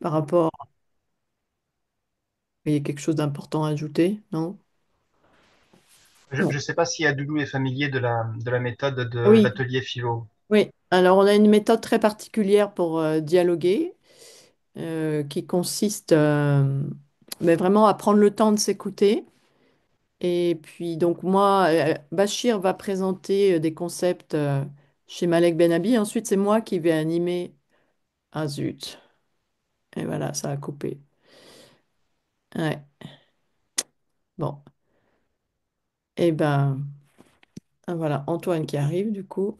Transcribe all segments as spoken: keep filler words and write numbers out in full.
par rapport. Il y a quelque chose d'important à ajouter, non? Je Non. ne sais pas si Adoulou est familier de la, de la méthode de Oui, l'atelier philo. oui. Alors, on a une méthode très particulière pour euh, dialoguer, euh, qui consiste euh, mais vraiment à prendre le temps de s'écouter. Et puis, donc, moi, euh, Bachir va présenter euh, des concepts euh, chez Malek Benabi. Ensuite, c'est moi qui vais animer. Ah zut. Et voilà, ça a coupé. Ouais. Bon. Et ben, ah, voilà, Antoine qui arrive, du coup.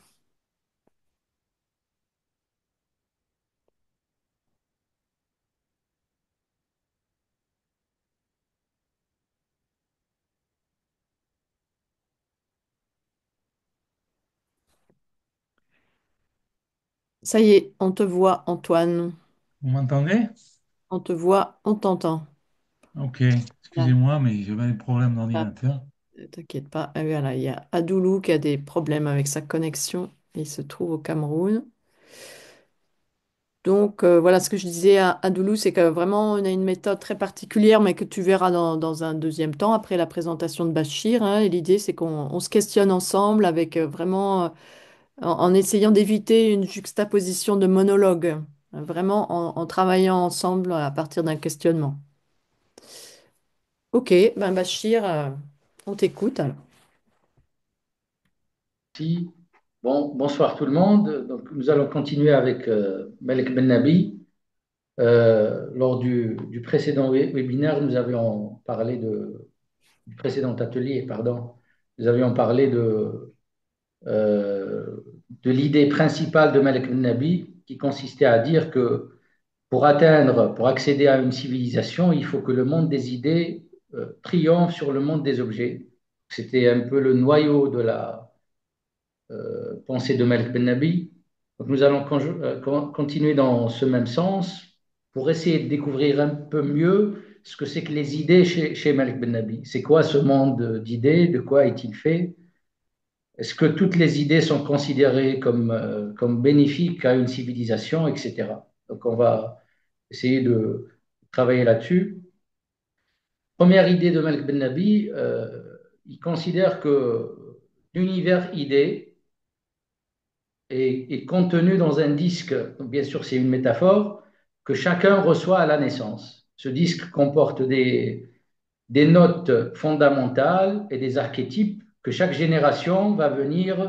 Ça y est, on te voit, Antoine. Vous m'entendez? On te voit, on t'entend. Ok, Là, excusez-moi, mais j'avais des problèmes là, d'ordinateur. euh, t'inquiète pas. Et voilà, il y a Adoulou qui a des problèmes avec sa connexion. Il se trouve au Cameroun. Donc euh, voilà ce que je disais à Adoulou, c'est que vraiment on a une méthode très particulière, mais que tu verras dans, dans un deuxième temps, après la présentation de Bachir, hein. Et l'idée, c'est qu'on on se questionne ensemble avec euh, vraiment, euh, en, en essayant d'éviter une juxtaposition de monologue, hein, vraiment en, en travaillant ensemble à partir d'un questionnement. Ok, ben Bachir, euh, on t'écoute alors. Si. Bon, bonsoir tout le monde. Donc, nous allons continuer avec euh, Malek Ben Nabi. Euh, lors du, du précédent wé- webinaire, nous avions parlé de, du précédent atelier, pardon, nous avions parlé de, euh, de l'idée principale de Malek Ben Nabi, qui consistait à dire que pour atteindre, pour accéder à une civilisation, il faut que le monde des idées euh, triomphe sur le monde des objets. C'était un peu le noyau de la euh, pensée de Malik Ben Nabi. Donc nous allons con- euh, con- continuer dans ce même sens pour essayer de découvrir un peu mieux ce que c'est que les idées chez, chez Malik Ben Nabi. C'est quoi ce monde d'idées? De quoi est-il fait? Est-ce que toutes les idées sont considérées comme, euh, comme bénéfiques à une civilisation, et cetera. Donc on va essayer de travailler là-dessus. Première idée de Malik Ben Nabi, euh, il considère que l'univers idée est, est contenu dans un disque, donc bien sûr c'est une métaphore, que chacun reçoit à la naissance. Ce disque comporte des, des notes fondamentales et des archétypes que chaque génération va venir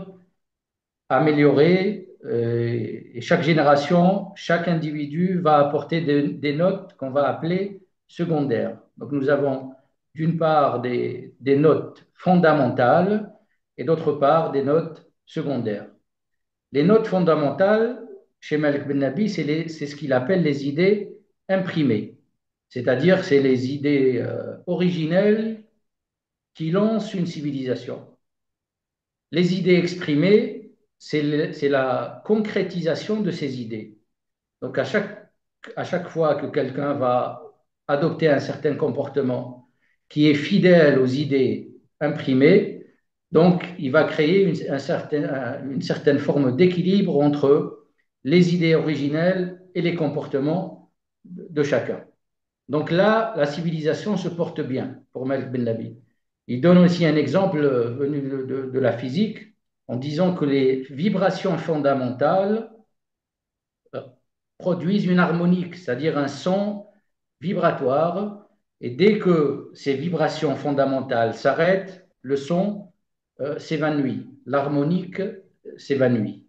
améliorer, euh, et chaque génération, chaque individu va apporter des, des notes qu'on va appeler secondaires. Donc nous avons d'une part des, des notes fondamentales et d'autre part des notes secondaires. Les notes fondamentales, chez Malik Ben Nabi, c'est les- c'est ce qu'il appelle les idées imprimées, c'est-à-dire c'est les idées euh, originelles qui lancent une civilisation. Les idées exprimées, c'est le- c'est la concrétisation de ces idées. Donc à chaque, à chaque fois que quelqu'un va adopter un certain comportement qui est fidèle aux idées imprimées, donc il va créer une, un certain- une certaine forme d'équilibre entre les idées originelles et les comportements de chacun. Donc là, la civilisation se porte bien pour Malik Ben Nabi. Il donne aussi un exemple euh, venu de, de- de la physique en disant que les vibrations fondamentales euh, produisent une harmonique, c'est-à-dire un son vibratoire, et dès que ces vibrations fondamentales s'arrêtent, le son euh, s'évanouit, l'harmonique euh, s'évanouit.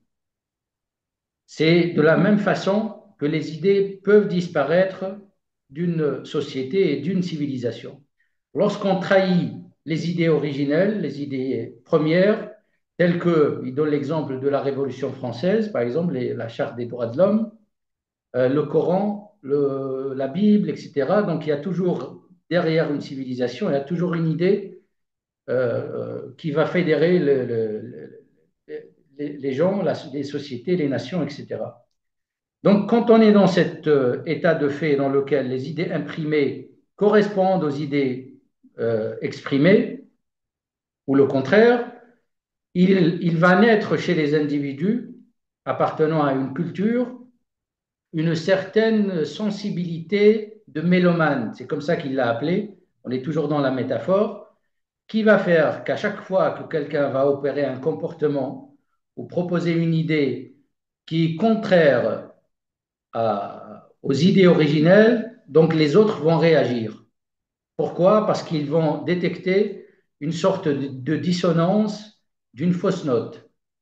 C'est de la même façon que les idées peuvent disparaître d'une société et d'une civilisation. Lorsqu'on trahit les idées originelles, les idées premières, telles que, il donne l'exemple de la Révolution française, par exemple, les- la Charte des droits de l'homme, euh, le Coran, le- la Bible, et cetera. Donc il y a toujours, derrière une civilisation, il y a toujours une idée euh, euh, qui va fédérer le- le- le- les, les gens, la- les sociétés, les nations, et cetera. Donc, quand on est dans cet euh, état de fait dans lequel les idées imprimées correspondent aux idées euh, exprimées, ou le contraire, il, il va naître chez les individus appartenant à une culture une certaine sensibilité de mélomane, c'est comme ça qu'il l'a appelé, on est toujours dans la métaphore, qui va faire qu'à chaque fois que quelqu'un va opérer un comportement ou proposer une idée qui est contraire à- aux idées originelles, donc les autres vont réagir. Pourquoi? Parce qu'ils vont détecter une sorte de, de dissonance d'une fausse note.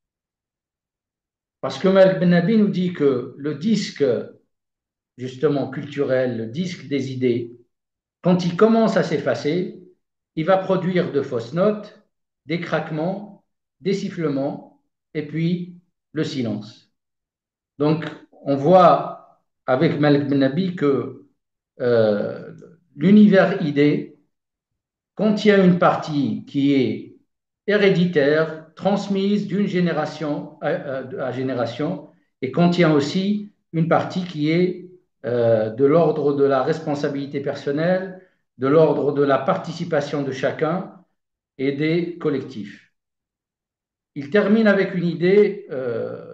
Parce que Malik Ben Nabi nous dit que le disque, justement culturel, le disque des idées, quand il commence à s'effacer, il va produire de fausses notes, des craquements, des sifflements, et puis le silence. Donc, on voit avec Malik Ben Nabi que euh, l'univers idée contient une partie qui est héréditaire, transmise d'une génération à, à, à génération, et contient aussi une partie qui est euh, de l'ordre de la responsabilité personnelle, de l'ordre de la participation de chacun et des collectifs. Il termine avec une idée euh,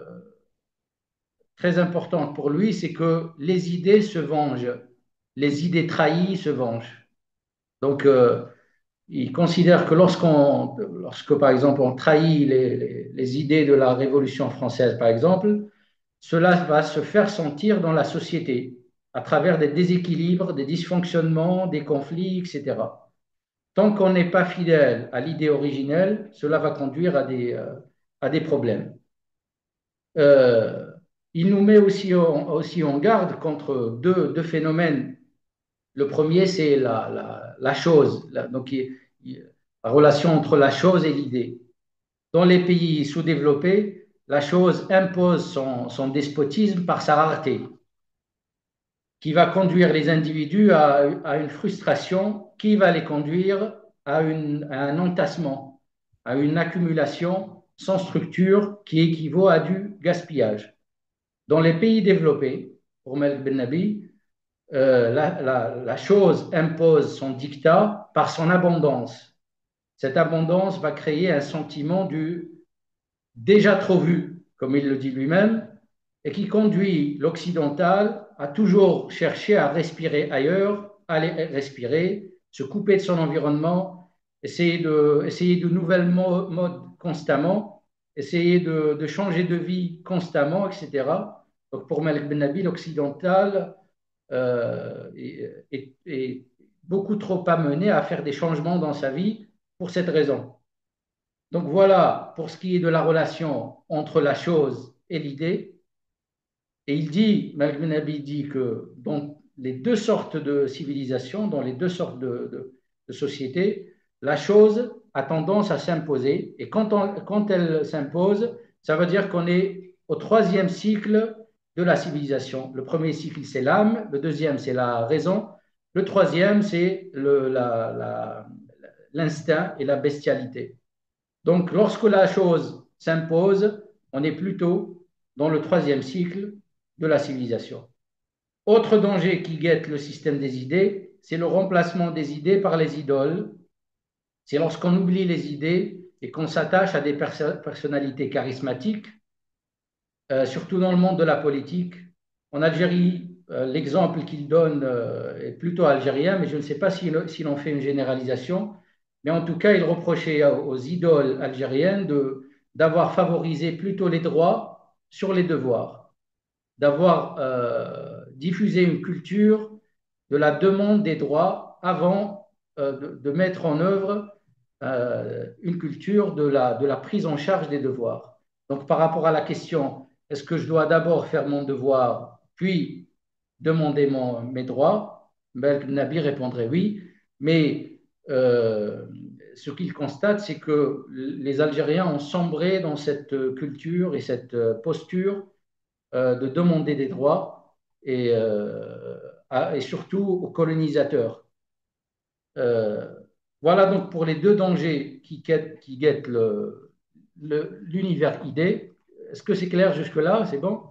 très importante pour lui, c'est que les idées se vengent, les idées trahies se vengent. Donc, euh, il considère que lorsqu'on, lorsque, par exemple, on trahit les, les, les idées de la Révolution française, par exemple, cela va se faire sentir dans la société à travers des déséquilibres, des dysfonctionnements, des conflits, et cetera. Tant qu'on n'est pas fidèle à l'idée originelle, cela va conduire à des, euh, à des problèmes. Euh, il nous met aussi en, aussi en garde contre deux, deux phénomènes. Le premier, c'est la, la, la chose, la, donc il, il, la relation entre la chose et l'idée. Dans les pays sous-développés, la chose impose son, son despotisme par sa rareté, qui va conduire les individus à, à une frustration, qui va les conduire à, une, à un entassement, à une accumulation sans structure qui équivaut à du gaspillage. Dans les pays développés, pour Malik Ben Nabi, euh, la, la, la chose impose son dictat par son abondance. Cette abondance va créer un sentiment du déjà trop vu, comme il le dit lui-même, et qui conduit l'occidental à toujours chercher à respirer ailleurs, aller respirer, se couper de son environnement, essayer de, essayer de nouvelles modes constamment, essayer de, de changer de vie constamment, et cetera. Donc pour Malik Ben Nabi, l'occidental euh, est, est, est beaucoup trop amené à faire des changements dans sa vie pour cette raison. Donc voilà pour ce qui est de la relation entre la chose et l'idée. Et il dit, Malik Ben Nabi dit que dans les deux sortes de civilisations, dans les deux sortes de, de, de sociétés, la chose a tendance à s'imposer. Et quand, on, quand elle s'impose, ça veut dire qu'on est au troisième cycle de la civilisation. Le premier cycle, c'est l'âme. Le deuxième, c'est la raison. Le troisième, c'est le, la, la, l'instinct et la bestialité. Donc, lorsque la chose s'impose, on est plutôt dans le troisième cycle de la civilisation. Autre danger qui guette le système des idées, c'est le remplacement des idées par les idoles. C'est lorsqu'on oublie les idées et qu'on s'attache à des perso- personnalités charismatiques, euh, surtout dans le monde de la politique. En Algérie, euh, l'exemple qu'il donne euh, est plutôt algérien, mais je ne sais pas s'il s'il en fait une généralisation. Mais en tout cas, il reprochait aux idoles algériennes de, d'avoir favorisé plutôt les droits sur les devoirs, d'avoir euh, diffusé une culture de la demande des droits avant euh, de, de, mettre en œuvre euh, une culture de la, de la prise en charge des devoirs. Donc, par rapport à la question, est-ce que je dois d'abord faire mon devoir, puis demander mon, mes droits? Ben, Nabi répondrait oui, mais euh, ce qu'il constate, c'est que les Algériens ont sombré dans cette culture et cette posture euh, de demander des droits et, euh, à, et surtout aux colonisateurs. Euh, voilà donc pour les deux dangers qui guettent, qui guettent le, le, l'univers idée. Est-ce que c'est clair jusque-là? C'est bon?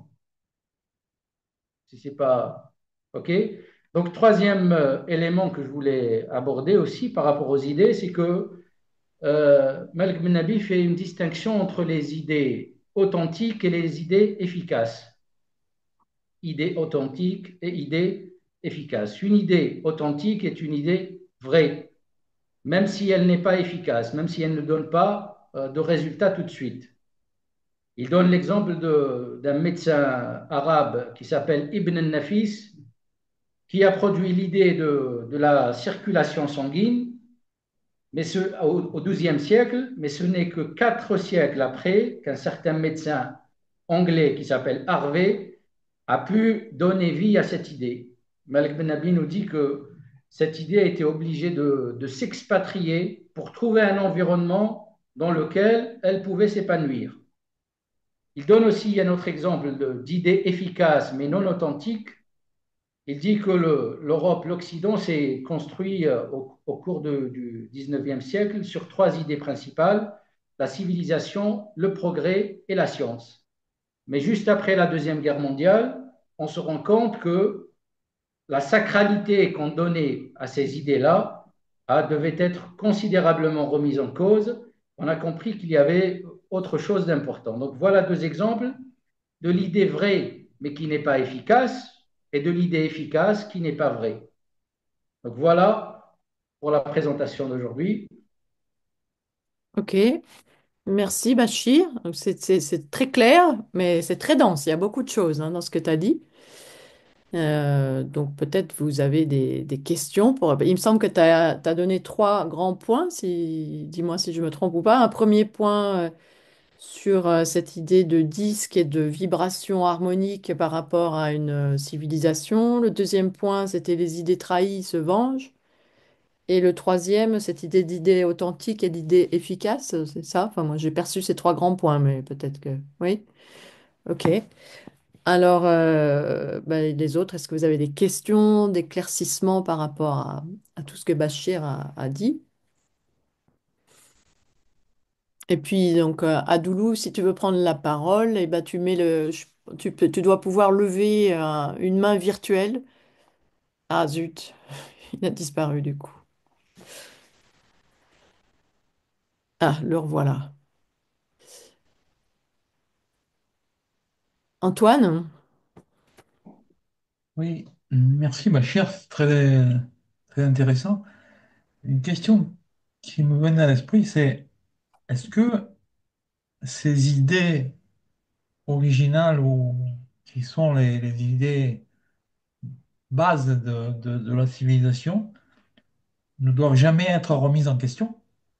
Si c'est pas OK. Donc, troisième euh, élément que je voulais aborder aussi par rapport aux idées, c'est que euh, Malik Ben Nabi fait une distinction entre les idées authentiques et les idées efficaces. idée authentique et idée efficace. Une idée authentique est une idée vraie, même si elle n'est pas efficace, même si elle ne donne pas euh, de résultat tout de suite. Il donne l'exemple d'un médecin arabe qui s'appelle Ibn al-Nafis, qui a produit l'idée de, de, la circulation sanguine mais ce, au, au douzième siècle, mais ce n'est que quatre siècles après qu'un certain médecin anglais qui s'appelle Harvey a pu donner vie à cette idée. Malik Ben Nabi nous dit que cette idée a été obligée de, de s'expatrier pour trouver un environnement dans lequel elle pouvait s'épanouir. Il donne aussi un autre exemple d'idées efficaces mais non authentiques. Il dit que l'Europe, l'Occident s'est construit euh, au, au cours de, du dix-neuvième siècle sur trois idées principales, la civilisation, le progrès et la science. Mais juste après la Deuxième Guerre mondiale, on se rend compte que la sacralité qu'on donnait à ces idées-là devait être considérablement remise en cause. On a compris qu'il y avait autre chose d'important. Donc voilà deux exemples de l'idée vraie mais qui n'est pas efficace et de l'idée efficace qui n'est pas vraie. Donc voilà pour la présentation d'aujourd'hui. Ok, merci Bachir. Donc, C'est c'est- c'est très clair, mais c'est très dense. Il y a beaucoup de choses hein, dans ce que tu as dit. Euh, donc peut-être vous avez des, des questions pour... Il me semble que tu as, donné trois grands points, si... dis-moi si je me trompe ou pas. Un premier point euh, sur euh, cette idée de disque et de vibration harmonique par rapport à une euh, civilisation. Le deuxième point, c'était les idées trahies se vengent. Et le troisième, cette idée d'idée authentique et d'idée efficace, c'est ça? Enfin, moi, j'ai perçu ces trois grands points, mais peut-être que... Oui, ok. Alors, euh, ben, les autres, est-ce que vous avez des questions, des éclaircissements par rapport à, à tout ce que Bachir a, a dit? Et puis, donc, euh, Adoulou, si tu veux prendre la parole, eh ben, tu mets le, je- tu peux, tu dois pouvoir lever euh, une main virtuelle. Ah, zut, il a disparu du coup. Ah, le revoilà. Antoine? Oui, merci Bachir, c'est très, très intéressant. Une question qui me venait à l'esprit, c'est est-ce que ces idées originales ou qui sont les, les idées bases de, de- de la civilisation ne doivent jamais être remises en question?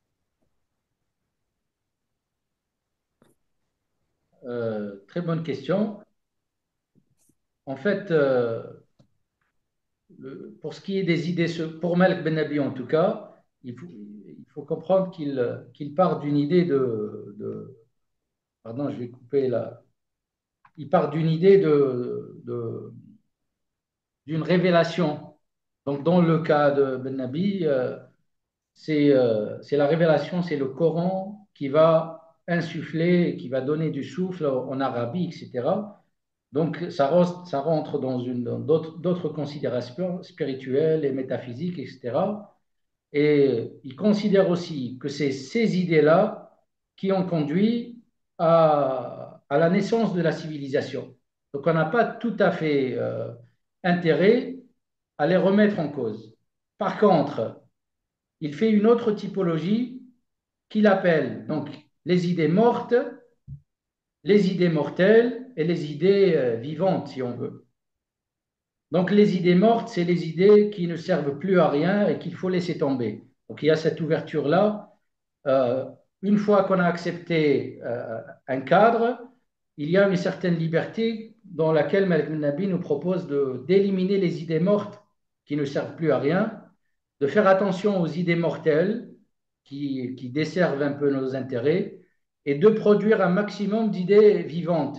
Euh, très bonne question. En fait, euh, le- pour ce qui est des idées, pour Malik Ben Nabi en tout cas, il faut, il faut comprendre qu'il qu'il part d'une idée de, de- Pardon, je vais couper là. Il part d'une idée de, de- d'une révélation. Donc, dans le cas de Ben Nabi, euh, c'est euh, c'est la révélation, c'est le Coran qui va insuffler, qui va donner du souffle en Arabie, et cetera. Donc, ça, rentre- ça rentre dans une, dans d'autres d'autres considérations spirituelles et métaphysiques, et cetera. Et il considère aussi que c'est ces idées-là qui ont conduit à, à la naissance de la civilisation. Donc, on n'a pas tout à fait euh, intérêt à les remettre en cause. Par contre, il fait une autre typologie qu'il appelle donc les idées mortes, les idées mortelles et les idées euh, vivantes, si on veut. Donc les idées mortes, c'est les idées qui ne servent plus à rien et qu'il faut laisser tomber. Donc il y a cette ouverture-là. Euh, une fois qu'on a accepté euh, un cadre, il y a une certaine liberté dans laquelle Malik Nabi nous propose d'éliminer les idées mortes qui ne servent plus à rien, de faire attention aux idées mortelles qui, qui desservent un peu nos intérêts et de produire un maximum d'idées vivantes.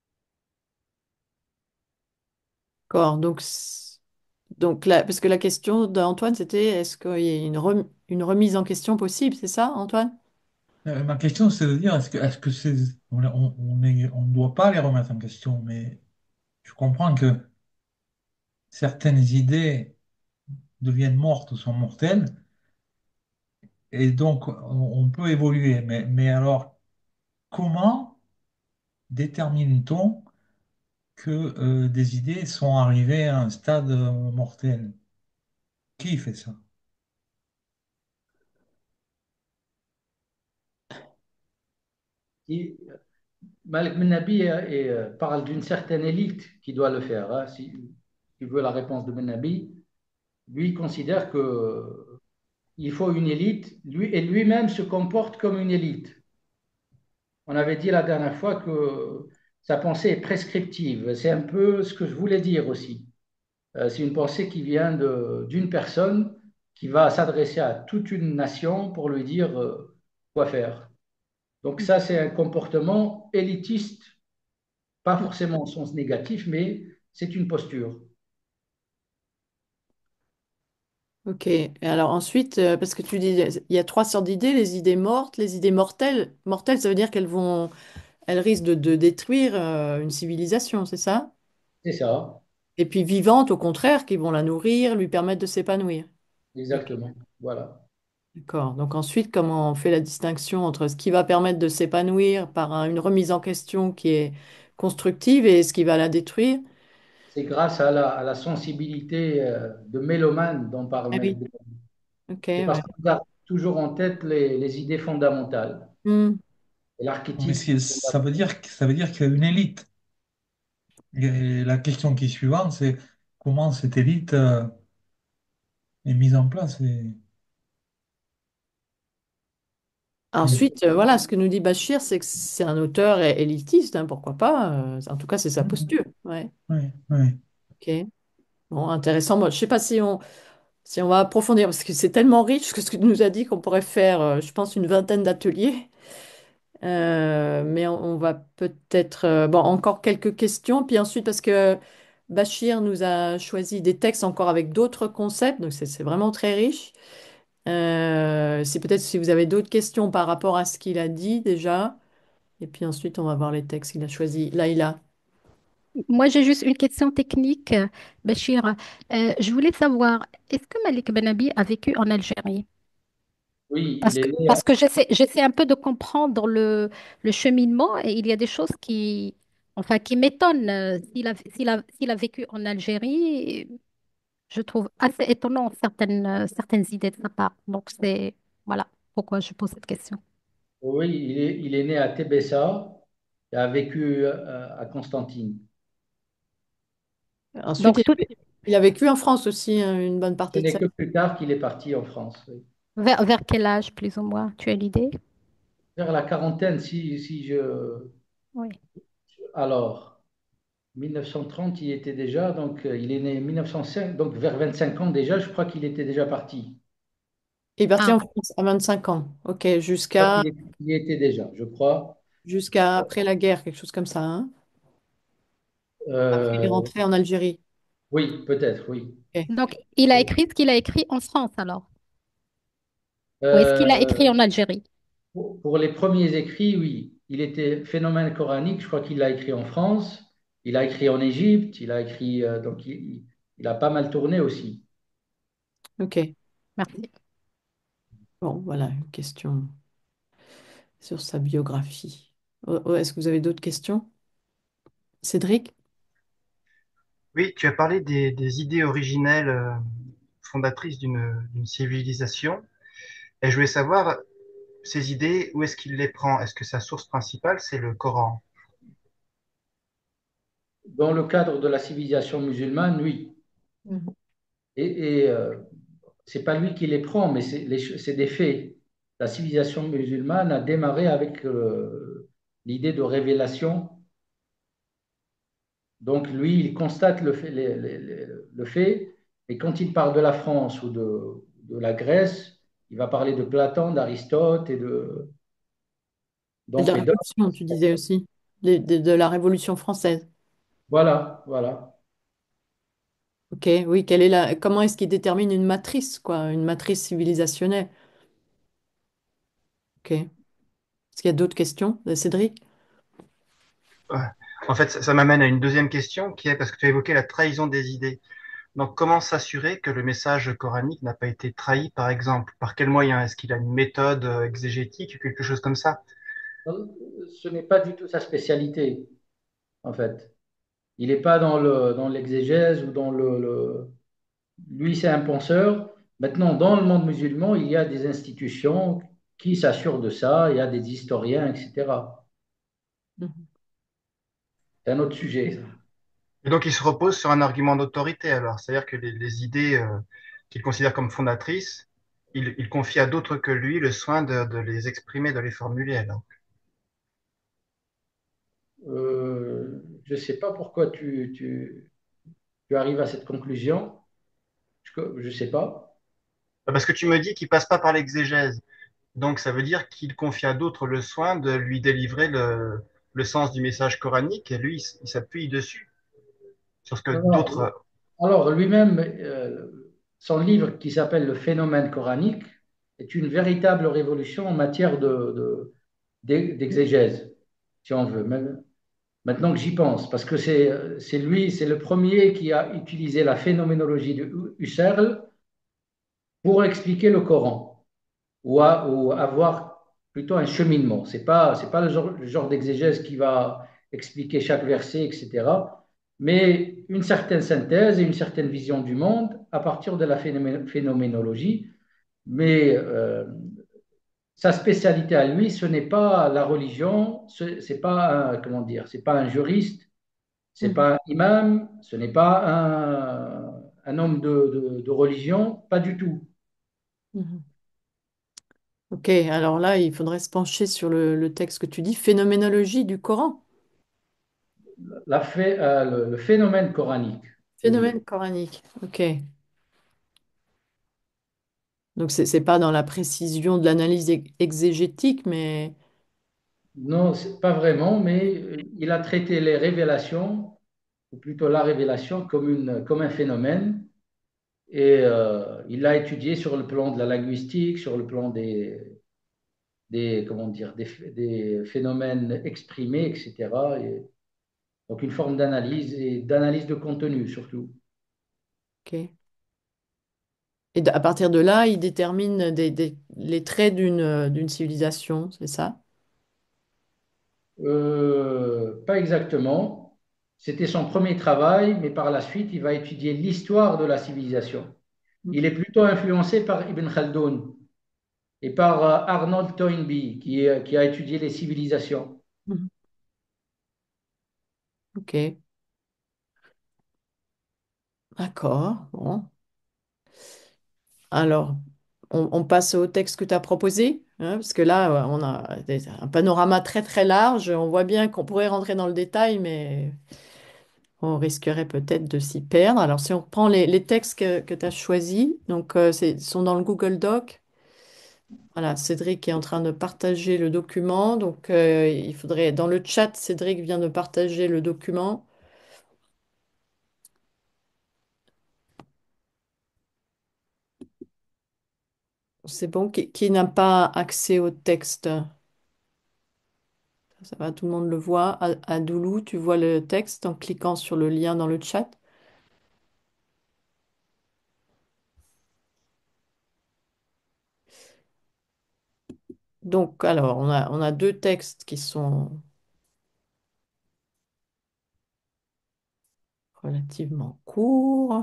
D'accord, donc, c- donc là, parce que la question d'Antoine, c'était est-ce qu'il y a une, rem- une remise en question possible, c'est ça, Antoine? Euh, ma question, c'est de dire, est-ce que, est-ce que c'est, on, on, on est- on ne doit pas les remettre en question, mais je comprends que certaines idées deviennent mortes ou sont mortelles, et donc on, on peut évoluer. Mais, mais alors, comment détermine-t-on que euh, des idées sont arrivées à un stade euh, mortel? Qui fait ça? Et Malik Menabi euh, est, euh, parle d'une certaine élite qui doit le faire, hein. Si tu veux la réponse de Menabi, lui considère que il faut une élite, lui et lui-même se comporte comme une élite. On avait dit la dernière fois que sa pensée est prescriptive. C'est un peu ce que je voulais dire aussi. Euh, c'est une pensée qui vient de- d'une personne qui va s'adresser à toute une nation pour lui dire euh, quoi faire. Donc ça, c'est un comportement élitiste, pas forcément en sens négatif, mais c'est une posture. Ok. Et alors ensuite, euh, parce que tu dis, il y a trois sortes d'idées, les idées mortes, les idées mortelles. Mortelles, ça veut dire qu'elles vont, elles risquent de, de détruire euh, une civilisation, c'est ça? C'est ça, Et puis vivantes, au contraire, qui vont la nourrir, lui permettre de s'épanouir. Ok. exactement. Voilà. D'accord. Donc ensuite, comment on fait la distinction entre ce qui va permettre de s'épanouir par un- une remise en question qui est constructive et ce qui va la détruire? C'est grâce à la, à la sensibilité euh, de mélomane dont parle Ah Malik. oui. Ok, C'est parce ouais. qu'on garde toujours en tête les, les idées fondamentales Hmm. et Mais l'archétype. c'est- ça veut dire, que- ça veut dire qu'il y a une élite. Et la question qui est suivante, c'est comment cette élite euh, est mise en place. Et, et- Ensuite, euh, voilà, ce que nous dit Bachir, c'est que c'est un auteur é- élitiste, hein, pourquoi pas. Euh, en tout cas, c'est sa posture. Ouais. oui, oui. Ok. Bon, intéressant. Moi, je sais pas si on, si on va approfondir, parce que c'est tellement riche que ce que tu nous a dit qu'on pourrait faire, euh, je pense, une vingtaine d'ateliers. Euh, mais on, on va peut-être... euh, bon, encore quelques questions. Puis ensuite, parce que Bachir nous a choisi des textes encore avec d'autres concepts, donc c'est c'est vraiment très riche. Euh, c'est peut-être si vous avez d'autres questions par rapport à ce qu'il a dit déjà. Et puis ensuite, on va voir les textes qu'il a choisis. Là, il a. Moi, j'ai juste une question technique, euh, Bachir. Euh, je voulais savoir, est-ce que Malik Benabi a vécu en Algérie? Oui, il Parce est que, né à, parce que j'essaie, j'essaie un peu de comprendre le, le cheminement et il y a des choses qui, enfin, qui m'étonnent. Euh, S'il a, s'il a, s'il a vécu en Algérie, je trouve assez étonnant certaines, euh, certaines idées de sa part. Donc, c'est, voilà pourquoi je pose cette question. oui, il est, il est né à Tébessa et a vécu euh, à Constantine. Ensuite, il Donc, tout, il a vécu en France aussi, hein, une bonne Ce partie de n'est sa que vie. plus tard qu'il est parti en France. Oui. vers, vers quel âge, plus ou moins, tu as l'idée? Vers la quarantaine, si, si je... Oui. Alors, mille neuf cent trente, il était déjà, donc euh, il est né en mille neuf cent cinq, donc vers vingt-cinq ans déjà, je crois qu'il était déjà parti. Il est parti Ah, en France à vingt-cinq ans. Ok, Je crois jusqu'à qu'il est- il y était déjà, je crois. jusqu'à après la guerre, quelque chose comme ça, hein. Après, il est Euh, rentré en Algérie. oui, peut-être, oui. Ok. donc, il a écrit ce qu'il a écrit en France alors? Ou est-ce qu'il a Euh, écrit en Algérie? pour, pour les premiers écrits, oui. Il était phénomène coranique, je crois qu'il l'a écrit en France, il a écrit en Égypte, il a écrit, euh, donc il, il a pas mal tourné aussi. Ok. Merci. Bon, voilà, une question sur sa biographie. Oh, oh, est-ce que vous avez d'autres questions? Cédric? Oui, tu as parlé des, des idées originelles euh, fondatrices d'une d'une civilisation. Et je voulais savoir, ces idées, où est-ce qu'il les prend? Est-ce que sa source principale, c'est le Coran? Dans le cadre de la civilisation musulmane, oui. Mhm. Et, et euh, c'est pas lui qui les prend, mais c'est les ch- c'est des faits. La civilisation musulmane a démarré avec euh, l'idée de révélation. Donc lui, il constate le fait, les- les- les- le fait, et quand il parle de la France ou de, de la Grèce, il va parler de Platon, d'Aristote et de Et de donc la et d'autres. Révolution, tu disais aussi, de, de- de la Révolution française. Voilà, voilà. Ok, oui, quelle est la, comment est-ce qu'il détermine une matrice, quoi, une matrice civilisationnelle? Ok. Est-ce qu'il y a d'autres questions, euh, Cédric? Ouais. En fait, ça, ça m'amène à une deuxième question qui est, parce que tu as évoqué la trahison des idées. Donc, comment s'assurer que le message coranique n'a pas été trahi, par exemple? Par quel moyen? Est-ce qu'il a une méthode euh, exégétique ou quelque chose comme ça? Donc, ce n'est pas du tout sa spécialité, en fait. Il n'est pas dans le, dans l'exégèse ou dans le, le- Lui, c'est un penseur. Maintenant, dans le monde musulman, il y a des institutions qui s'assurent de ça. Il y a des historiens, et cetera. Mhm. C'est un autre sujet, ça. Et donc, il se repose sur un argument d'autorité, alors. C'est-à-dire que les, les idées euh, qu'il considère comme fondatrices, il, il confie à d'autres que lui le soin de, de les exprimer, de les formuler, alors. Euh, je ne sais pas pourquoi tu, tu, tu arrives à cette conclusion. Je ne sais pas. Parce que tu me dis qu'il passe pas par l'exégèse. Donc, ça veut dire qu'il confie à d'autres le soin de lui délivrer le, le sens du message coranique et lui, il, s- il s'appuie dessus, sur ce que Alors, d'autres. alors, lui-même, euh, son livre qui s'appelle Le phénomène coranique est une véritable révolution en matière de, de- d'e- d'exégèse, si on veut. Même- Maintenant que j'y pense, parce que c'est c'est lui, c'est le premier qui a utilisé la phénoménologie de Husserl pour expliquer le Coran ou, à- ou avoir plutôt un cheminement. C'est pas c'est pas le genre, le genre d'exégèse qui va expliquer chaque verset, et cetera. Mais une certaine synthèse et une certaine vision du monde à partir de la phénomé- phénoménologie. Mais euh, sa spécialité à lui, ce n'est pas la religion, ce c'est pas un, comment dire, c'est pas un juriste, c'est Mhm. pas un imam, ce n'est pas un, un homme de, de- de religion, pas du tout. Mhm. Ok, alors là, il faudrait se pencher sur le, le texte que tu dis, phénoménologie du Coran, La phé- euh, le, le phénomène coranique, je veux dire. phénomène coranique. Ok, donc c'est c'est pas dans la précision de l'analyse ex- exégétique, mais Non, c'est pas vraiment, mais euh, il a traité les révélations, ou plutôt la révélation, comme une, comme un phénomène, et euh, il l'a étudié sur le plan de la linguistique, sur le plan des, des, comment dire, des, des phénomènes exprimés, et cetera. Et donc une forme d'analyse et d'analyse de contenu surtout. ok. Et d- à partir de là, il détermine des- des- les traits d'une euh, d'une civilisation, c'est ça? Euh, pas exactement. C'était son premier travail, mais par la suite, il va étudier l'histoire de la civilisation. Il est Mhm. plutôt influencé par Ibn Khaldoun et par euh, Arnold Toynbee, qui, est- qui a étudié les civilisations. Mhm. Ok, d'accord. Bon. Alors, on, on passe au texte que tu as proposé, hein, parce que là, euh, on a des- un panorama très très large. On voit bien qu'on pourrait rentrer dans le détail, mais on risquerait peut-être de s'y perdre. Alors, si on reprend les, les textes que, que tu as choisis, donc euh, c'est, ils sont dans le Google Doc. Voilà, Cédric est en train de partager le document. Donc, euh, il faudrait, dans le chat, Cédric vient de partager le document. C'est bon, qui, qui n'a pas accès au texte? Ça va, tout le monde le voit. À, à Doulou, tu vois le texte en cliquant sur le lien dans le chat. Donc, alors, on a, on a deux textes qui sont relativement courts.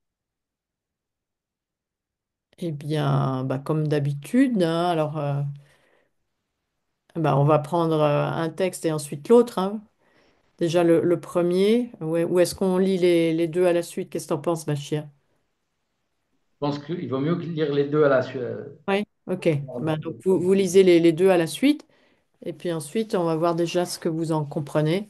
Eh bien, bah, comme d'habitude, hein, alors, euh, bah, on va prendre euh, un texte et ensuite l'autre, hein. Déjà, le, le premier, où, est- où est-ce qu'on lit les, les deux à la suite? Qu'est-ce que t'en penses, ma chère? Je pense qu'il vaut mieux lire les deux à la suite. Oui. Ok. Bah, donc, vous, vous lisez les, les deux à la suite. Et puis ensuite, on va voir déjà ce que vous en comprenez.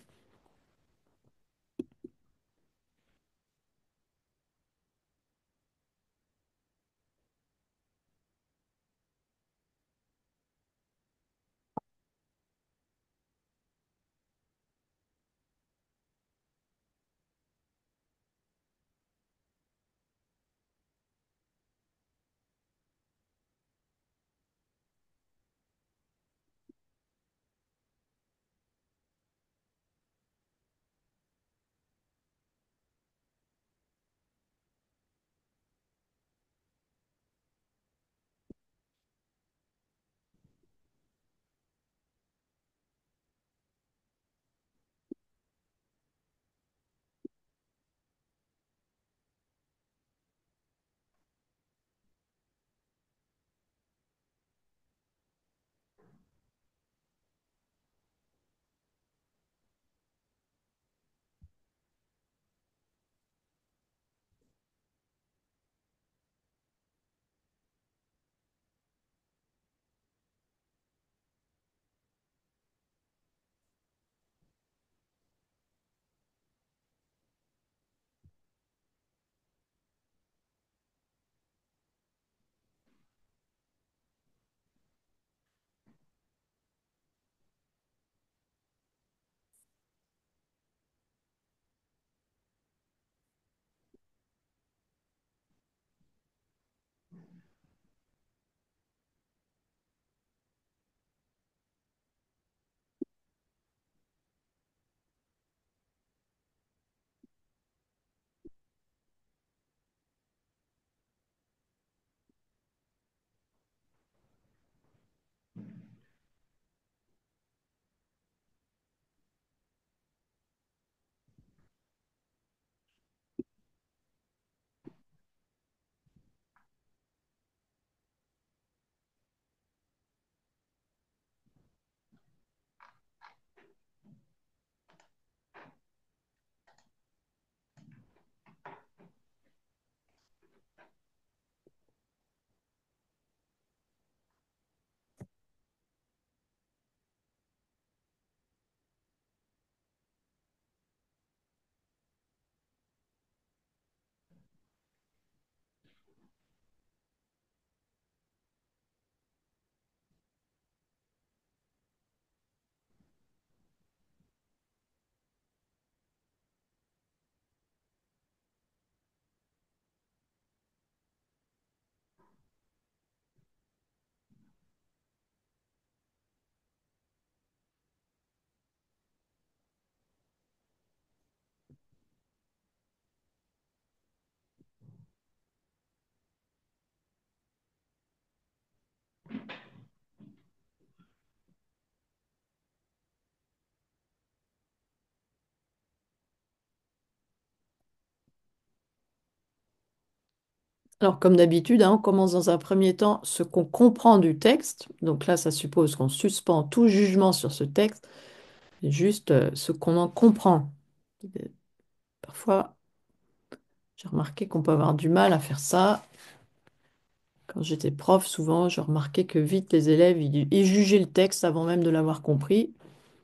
Alors, comme d'habitude, hein, on commence dans un premier temps ce qu'on comprend du texte. Donc là, ça suppose qu'on suspend tout jugement sur ce texte, et juste euh, ce qu'on en comprend. Et parfois, j'ai remarqué qu'on peut avoir du mal à faire ça. Quand j'étais prof, souvent, je remarquais que vite les élèves, ils, ils jugeaient le texte avant même de l'avoir compris.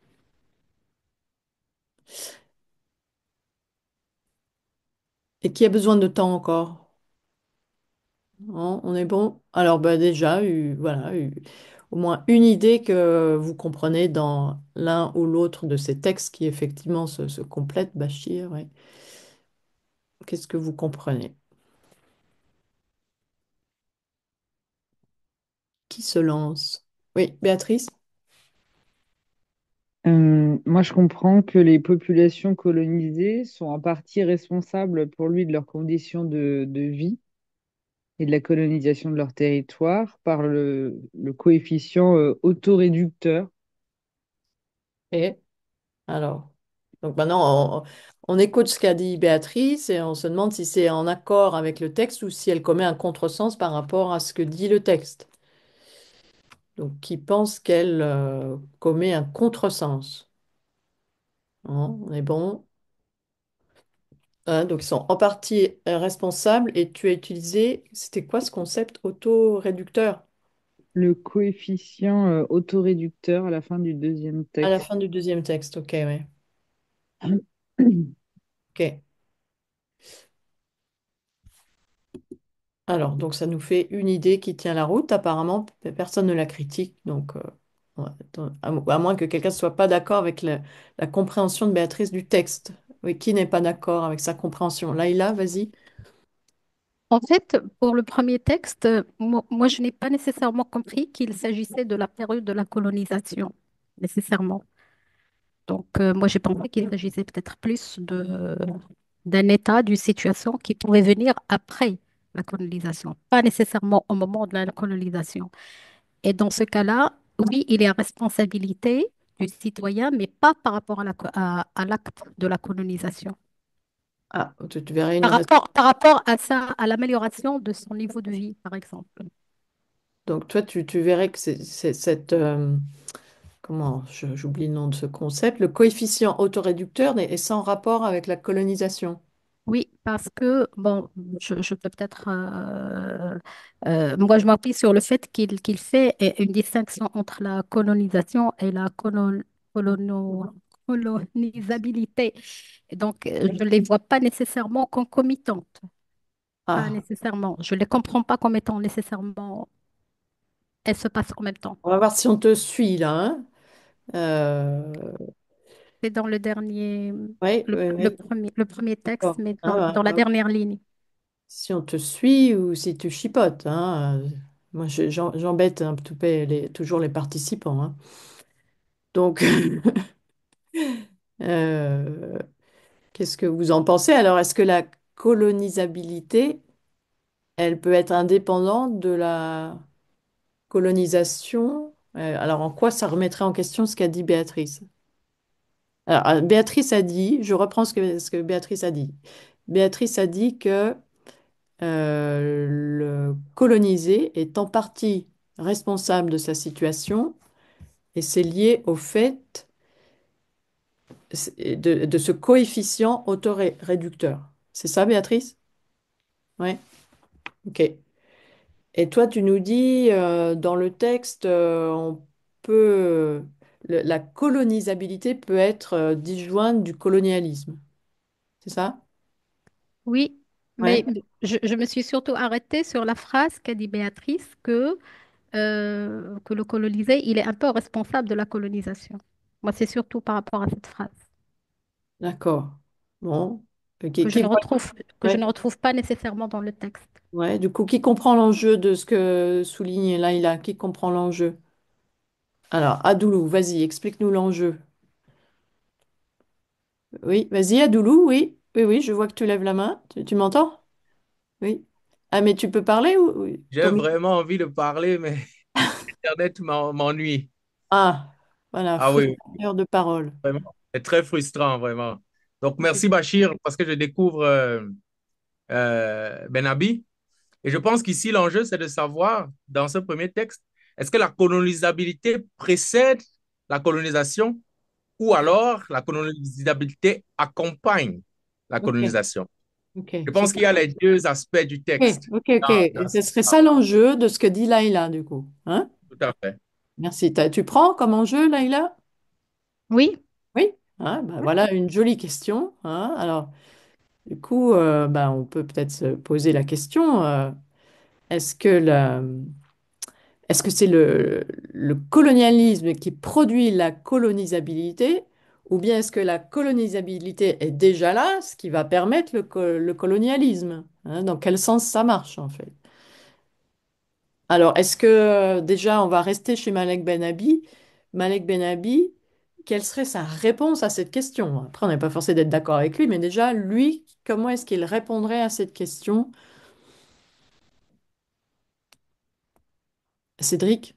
Et qui a besoin de temps encore? Non, on est bon? Alors, bah, déjà, eu- voilà, eu- au moins une idée que vous comprenez dans l'un ou l'autre de ces textes qui effectivement se, se complètent, Bachir, ouais. Qu'est-ce que vous comprenez? Qui se lance? Oui, Béatrice? Euh, moi, je comprends que les populations colonisées sont en partie responsables pour lui de leurs conditions de, de vie et de la colonisation de leur territoire par le, le coefficient euh, autoréducteur. Et alors? Donc maintenant, on, on écoute ce qu'a dit Béatrice et on se demande si c'est en accord avec le texte ou si elle commet un contresens par rapport à ce que dit le texte. Donc, qui pense qu'elle euh, commet un contresens. Hein, on est bon. Hein, donc, ils sont en partie euh, responsables et tu as utilisé, c'était quoi ce concept auto-réducteur Le coefficient euh, autoréducteur à la fin du deuxième à la texte. fin du deuxième texte. Ok, ouais. Ok. Alors, donc ça nous fait une idée qui tient la route. Apparemment, pe- personne ne la critique. Donc, euh, ouais, attends, à, mo- à moins que quelqu'un ne soit pas d'accord avec la, la compréhension de Béatrice du texte. Oui, qui n'est pas d'accord avec sa compréhension? Laïla, vas-y. En fait, pour le premier texte, euh, mo- moi, je n'ai pas nécessairement compris qu'il s'agissait de la période de la colonisation, nécessairement. Donc, euh, moi, j'ai pensé qu'il s'agissait peut-être plus de, d'un état, d'une situation qui pouvait venir après la colonisation, pas nécessairement au moment de la colonisation. Et dans ce cas-là, oui, il est à responsabilité du citoyen, mais pas par rapport à la co- à, à l'acte de la colonisation. Ah, tu, tu verrais une Par res- rapport, par rapport à ça, à l'amélioration de son niveau de vie, par exemple. Donc, toi, tu, tu verrais que c'est c'est cette... euh, comment... je- j'oublie le nom de ce concept. Le coefficient autoréducteur est est sans rapport avec la colonisation. Oui, parce que, bon, je, je peux peut-être... euh, euh, moi, je m'appuie sur le fait qu'il qu'il fait euh, une distinction entre la colonisation et la colo- colono- colonisabilité. Et donc, euh, je ne les vois pas nécessairement concomitantes. Pas Ah, nécessairement. Je ne les comprends pas comme étant nécessairement... Elles se passent en même temps. on va voir si on te suit là, hein. Euh, C'est dans le dernier... Oui, Le, oui, le oui. premier, le premier texte, D'accord. mais Ah, dans, ouais, dans la bah, dernière ligne. si on te suit ou si tu chipotes, hein. euh, Moi, je- j'en- j'embête un petit peu les, toujours les participants, hein. Donc, euh, qu'est-ce que vous en pensez? Alors, est-ce que la colonisabilité, elle peut être indépendante de la colonisation? Euh, alors, en quoi ça remettrait en question ce qu'a dit Béatrice? Alors, euh, Béatrice a dit, je reprends ce que, ce que Béatrice a dit. Béatrice a dit que euh, le colonisé est en partie responsable de sa situation et c'est lié au fait de, de ce coefficient autoréducteur. C'est ça, Béatrice? Oui, ok. Et toi, tu nous dis, euh, dans le texte, euh, on peut, le- la colonisabilité peut être euh, disjointe du colonialisme. C'est ça? Oui, mais Ouais. je, je me suis surtout arrêtée sur la phrase qu'a dit Béatrice que, euh, que le colonisé, il est un peu responsable de la colonisation. Moi, c'est surtout par rapport à cette phrase D'accord. Bon. Euh, Qui, que je qui ne voit- retrouve, que je ouais. ne retrouve pas nécessairement dans le texte. Ouais. Du coup, qui comprend l'enjeu de ce que souligne Laïla? Qui comprend l'enjeu? Alors, Adoulou, vas-y, explique-nous l'enjeu. Oui, vas-y, Adoulou, oui. Oui, oui, je vois que tu lèves la main. Tu, tu m'entends? Oui. Ah, mais tu peux parler ou oui. J'ai Ton micro- vraiment envie de parler, mais Internet m'en- m'ennuie. Ah, voilà, Ah oui, frustrateur de parole. vraiment. C'est très frustrant, vraiment. Donc, Ok. merci Bachir, parce que je découvre euh, euh, Benabi. Et je pense qu'ici, l'enjeu, c'est de savoir, dans ce premier texte, est-ce que la colonisabilité précède la colonisation ou Ok, alors la colonisabilité accompagne la ok, colonisation? ok, Je c'est pense ça. qu'il y a les deux aspects du Ok, texte. ok, ok. Dans- Et dans- ce serait ça l'enjeu de ce que dit Laïla, du coup. Hein? Tout à fait. Merci. T'as- Tu prends comme enjeu, Laïla? Oui, Oui? Hein, bah voilà une jolie question. Hein. Alors, du coup, euh, bah, on peut peut-être se poser la question, euh, est-ce que la- est-ce que c'est le, le colonialisme qui produit la colonisabilité, ou bien est-ce que la colonisabilité est déjà là, ce qui va permettre le, co- le colonialisme? Hein, dans quel sens ça marche, en fait? Alors, est-ce que euh, déjà on va rester chez Malek Benabi? Malek Benabi, quelle serait sa réponse à cette question? Après, on n'est pas forcé d'être d'accord avec lui, mais déjà, lui, comment est-ce qu'il répondrait à cette question? Cédric?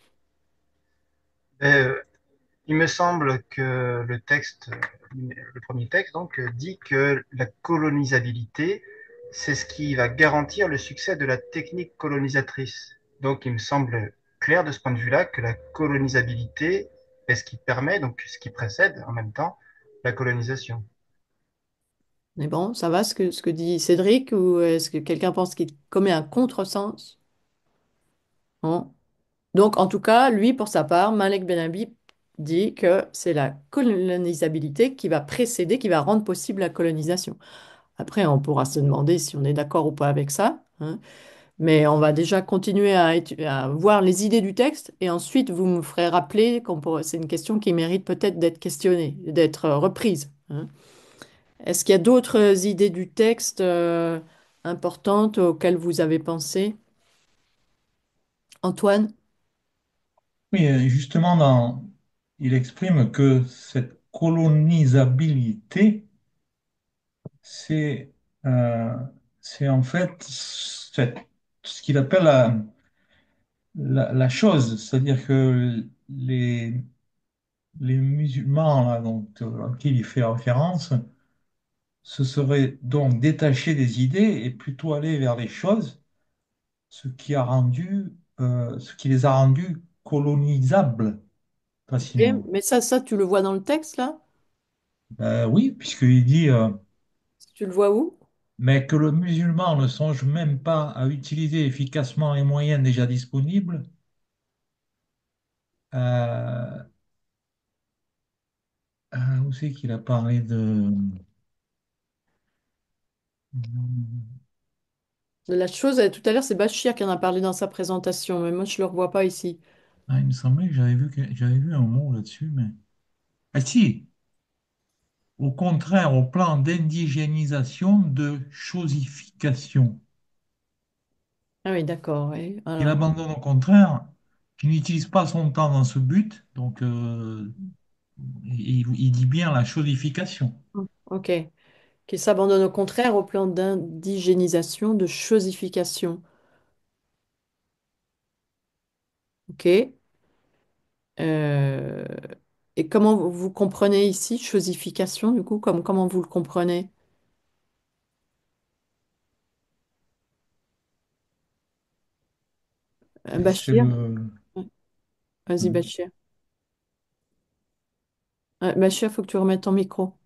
Euh, il me semble que le texte, euh, le premier texte, donc, euh, dit que la colonisabilité, c'est ce qui va garantir le succès de la technique colonisatrice. Donc, il me semble clair de ce point de vue-là que la colonisabilité est ce qui permet, donc ce qui précède en même temps la colonisation. Mais bon, ça va ce que, ce que dit Cédric, ou est-ce que quelqu'un pense qu'il commet un contresens? Non. Donc, en tout cas, lui, pour sa part, Malek Benabi dit que c'est la colonisabilité qui va précéder, qui va rendre possible la colonisation. Après, on pourra se demander si on est d'accord ou pas avec ça, hein. Mais on va déjà continuer à, étu- à voir les idées du texte et ensuite vous me ferez rappeler qu'on pourrait- c'est une question qui mérite peut-être d'être questionnée, d'être euh, reprise, hein. Est-ce qu'il y a d'autres idées du texte euh, importantes auxquelles vous avez pensé? Antoine? Oui, euh, justement, dans, il exprime que cette colonisabilité, c'est euh, c'est en fait cette- ce qu'il appelle la, la, la chose, c'est-à-dire que les, les musulmans là, donc, euh, à qui il fait référence se seraient donc détachés des idées et plutôt allés vers les choses, ce qui a rendu, euh, ce qui les a rendus colonisables Ok, facilement. mais ça, ça, tu le vois dans le texte là? Ben oui, puisqu'il dit euh, Tu le vois où? mais que le musulman ne songe même pas à utiliser efficacement les moyens déjà disponibles. Euh, euh, où c'est qu'il a parlé de... De la chose, euh, tout à l'heure, c'est Bachir qui en a parlé dans sa présentation, mais moi, je ne le revois pas ici. Ah, il me semblait que j'avais vu, que- j'avais vu un mot là-dessus, mais... Ah si, au contraire, au plan d'indigénisation, de chosification. Ah oui, d'accord, oui. Il Alors, abandonne au contraire, qu'il n'utilise pas son temps dans ce but, donc euh, il, il dit bien la chosification. ok. Qui s'abandonne au contraire au plan d'indigénisation, de chosification. Ok. Euh, Et comment vous vous comprenez ici, chosification, du coup, comme, comment vous le comprenez? Euh, Et c'est Bachir? le... Ouais. Vas-y, Bachir. Ouais, Bachir, faut que tu remettes ton micro.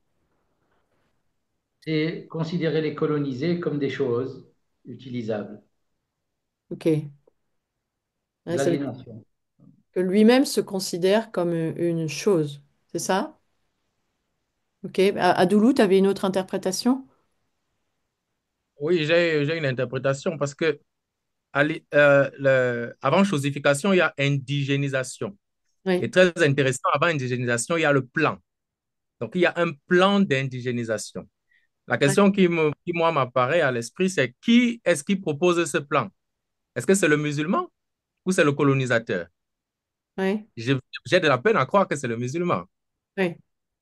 C'est considérer les colonisés comme des choses utilisables, Ok. de Ouais, ça veut dire l'aliénation. que lui-même se considère comme une chose, c'est ça? Ok. À- Adoulou, tu avais une autre interprétation? Oui, j'ai, j'ai une interprétation parce que à l'é- euh, le- avant chosification, il y a indigénisation. Et Oui. très intéressant, avant indigénisation, il y a le plan. Donc, il y a un plan d'indigénisation. La Ouais. question qui, me, qui moi, m'apparaît à l'esprit, c'est qui est-ce qui propose ce plan? Est-ce que c'est le musulman ou c'est le colonisateur? Ouais. Je- J'ai de la peine à croire que c'est le musulman. Ouais.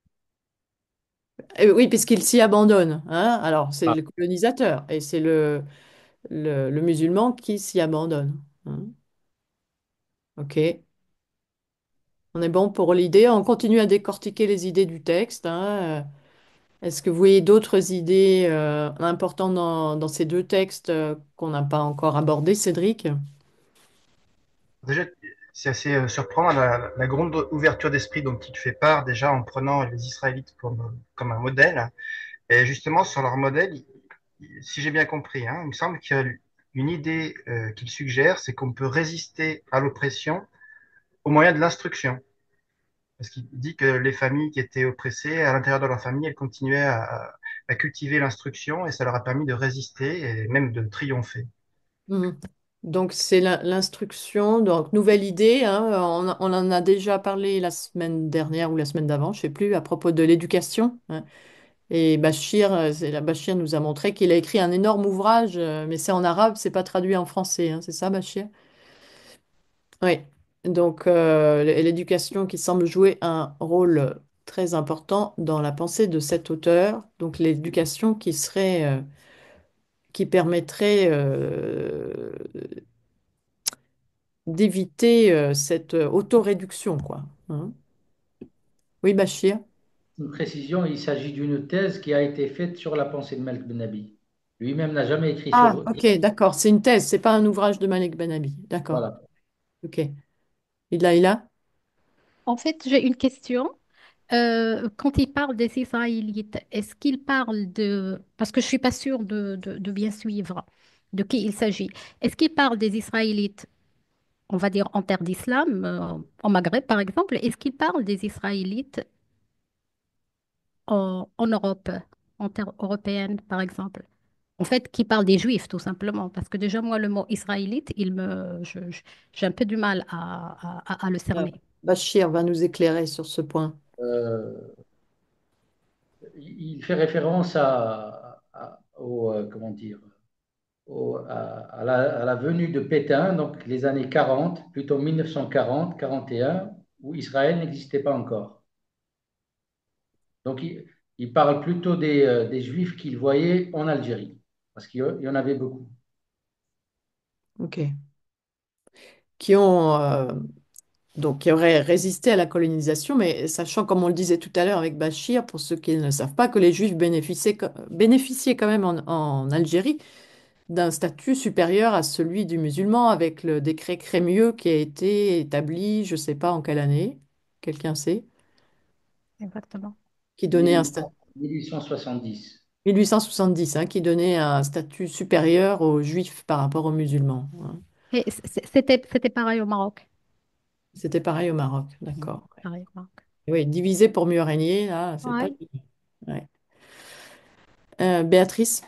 Euh, oui, puisqu'il s'y abandonne, hein. Alors, c'est Ah, le colonisateur et c'est le, le, le musulman qui s'y abandonne, hein. Ok. On est bon pour l'idée. On continue à décortiquer les idées du texte, hein. Est-ce que vous voyez d'autres idées euh, importantes dans, dans ces deux textes euh, qu'on n'a pas encore abordés, Cédric? Déjà, c'est assez euh, surprenant la, la grande ouverture d'esprit dont il fait part déjà en prenant les Israélites comme, comme un modèle. Et justement, sur leur modèle, il- il- si j'ai bien compris, hein, il me semble qu'il y a une idée euh, qu'il suggère, c'est qu'on peut résister à l'oppression au moyen de l'instruction. Parce qu'il dit que les familles qui étaient oppressées, à l'intérieur de leur famille, elles continuaient à, à cultiver l'instruction et ça leur a permis de résister et même de triompher. Mhm. Donc c'est la- l'instruction, donc nouvelle idée, hein, on, a- on en a déjà parlé la semaine dernière ou la semaine d'avant, je sais plus, à propos de l'éducation, hein. Et Bachir, euh, c'est, la Bachir nous a montré qu'il a écrit un énorme ouvrage, euh, mais c'est en arabe, c'est pas traduit en français, hein, c'est ça, Bachir? Oui. Donc euh, l'éducation qui semble jouer un rôle très important dans la pensée de cet auteur, donc l'éducation qui serait, euh, qui permettrait euh, d'éviter euh, cette euh, autoréduction, quoi. Hein. Oui, Bachir. Une précision, il s'agit d'une thèse qui a été faite sur la pensée de Malik Ben Nabi. Lui-même n'a jamais écrit Ah, sur... ok, d'accord. C'est une thèse, c'est pas un ouvrage de Malek Benabi. D'accord. Voilà. Ok. Il l'a, il a? En fait, j'ai une question. Euh, quand il parle des Israélites, est-ce qu'il parle de... Parce que je suis pas sûre de, de- de bien suivre de qui il s'agit. Est-ce qu'il parle des Israélites, on va dire, en terre d'islam, euh, en Maghreb par exemple? Est-ce qu'il parle des Israélites en, en Europe, en terre européenne par exemple? En fait, qui parle des Juifs tout simplement. Parce que déjà, moi, le mot israélite, il me, je- je- j'ai un peu du mal à, à à- à le Ah, cerner. Bachir va nous éclairer sur ce point. Euh, il fait référence à, à- au, euh, comment dire, au- à, à la, à la venue de Pétain, donc les années quarante, plutôt mille neuf cent quarante, quarante et un, où Israël n'existait pas encore. Donc il, il parle plutôt des, euh, des Juifs qu'il voyait en Algérie, parce qu'il y y en avait beaucoup. Ok. Qui ont euh, donc qui auraient résisté à la colonisation, mais sachant, comme on le disait tout à l'heure avec Bachir, pour ceux qui ne savent pas, que les Juifs bénéficiaient, co- bénéficiaient quand même en, en Algérie d'un statut supérieur à celui du musulman, avec le décret Crémieux qui a été établi, je ne sais pas en quelle année, quelqu'un sait, Exactement. qui donnait un statut. mille huit cents mille huit cent soixante-dix. mille huit cent soixante-dix, hein, qui donnait un statut supérieur aux Juifs par rapport aux musulmans, hein. Et c- c- c'était, c'était pareil au Maroc. C'était pareil au Maroc, Mhm. d'accord. Pareil au Maroc. Oui, diviser pour mieux régner, là, c'est pas... Ouais. Ouais. Euh, Béatrice?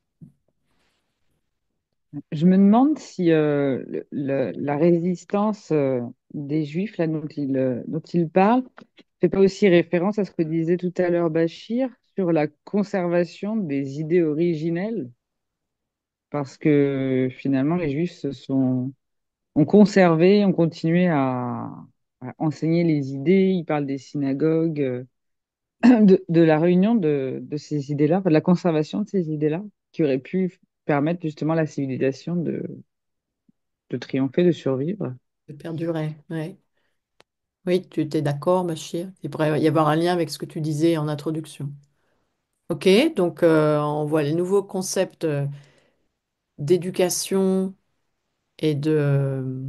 Je me demande si euh, le- le- la résistance euh, des Juifs là, dont il, euh, dont il parle fait pas aussi référence à ce que disait tout à l'heure Bachir sur la conservation des idées originelles, parce que finalement les Juifs se sont, ont conservé, ont continué à, à enseigner les idées. Il parle des synagogues, euh, de, de la réunion de, de ces idées-là, de la conservation de ces idées-là, qui aurait pu permettre justement à la civilisation de de triompher, de survivre. De perdurer, ouais. Oui, tu étais d'accord, Bachir? Il pourrait y avoir un lien avec ce que tu disais en introduction. Ok, donc euh, on voit les nouveaux concepts euh, d'éducation et de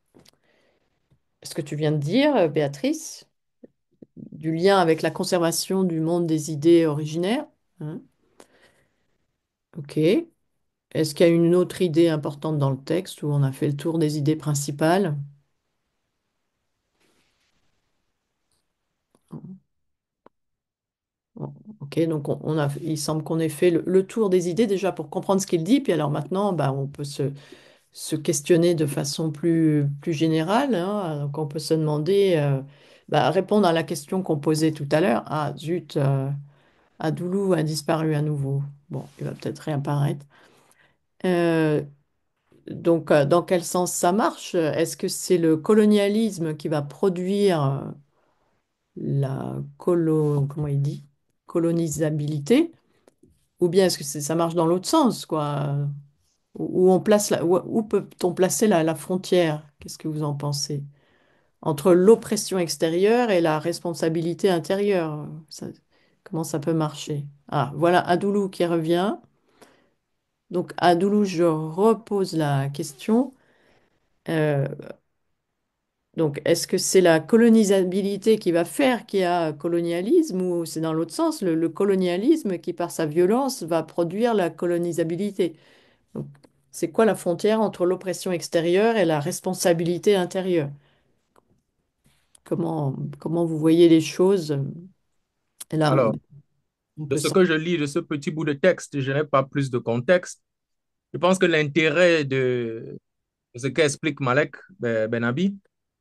ce que tu viens de dire, euh, Béatrice, du lien avec la conservation du monde des idées originaires, hein. Ok. Est-ce qu'il y a une autre idée importante dans le texte où on a fait le tour des idées principales? Bon, ok, donc on, on a, il semble qu'on ait fait le, le tour des idées déjà pour comprendre ce qu'il dit, puis alors maintenant, bah, on peut se, se questionner de façon plus, plus générale, hein. Donc on peut se demander, euh, bah, répondre à la question qu'on posait tout à l'heure. Ah, zut, euh, Adoulou a disparu à nouveau. Bon, il va peut-être réapparaître. Euh, donc, euh, dans quel sens ça marche? Est-ce que c'est le colonialisme qui va produire euh, la colo, comment il dit? Colonisabilité? Ou bien est-ce que c'est- ça marche dans l'autre sens, quoi? Où, où on place la, où, où peut-on placer la, la frontière? Qu'est-ce que vous en pensez? Entre l'oppression extérieure et la responsabilité intérieure. Ça- Comment ça peut marcher? Ah, voilà Adoulou qui revient. Donc, Adoulou, je repose la question. Euh, donc, est-ce que c'est la colonisabilité qui va faire qu'il y a colonialisme ou c'est dans l'autre sens, le, le colonialisme qui, par sa violence, va produire la colonisabilité? Donc, c'est quoi la frontière entre l'oppression extérieure et la responsabilité intérieure? Comment, comment vous voyez les choses? Et là, on, Alors, on de peut ce s'en... que je lis de ce petit bout de texte, je n'ai pas plus de contexte. Je pense que l'intérêt de ce qu'explique Malek Ben- Benabi,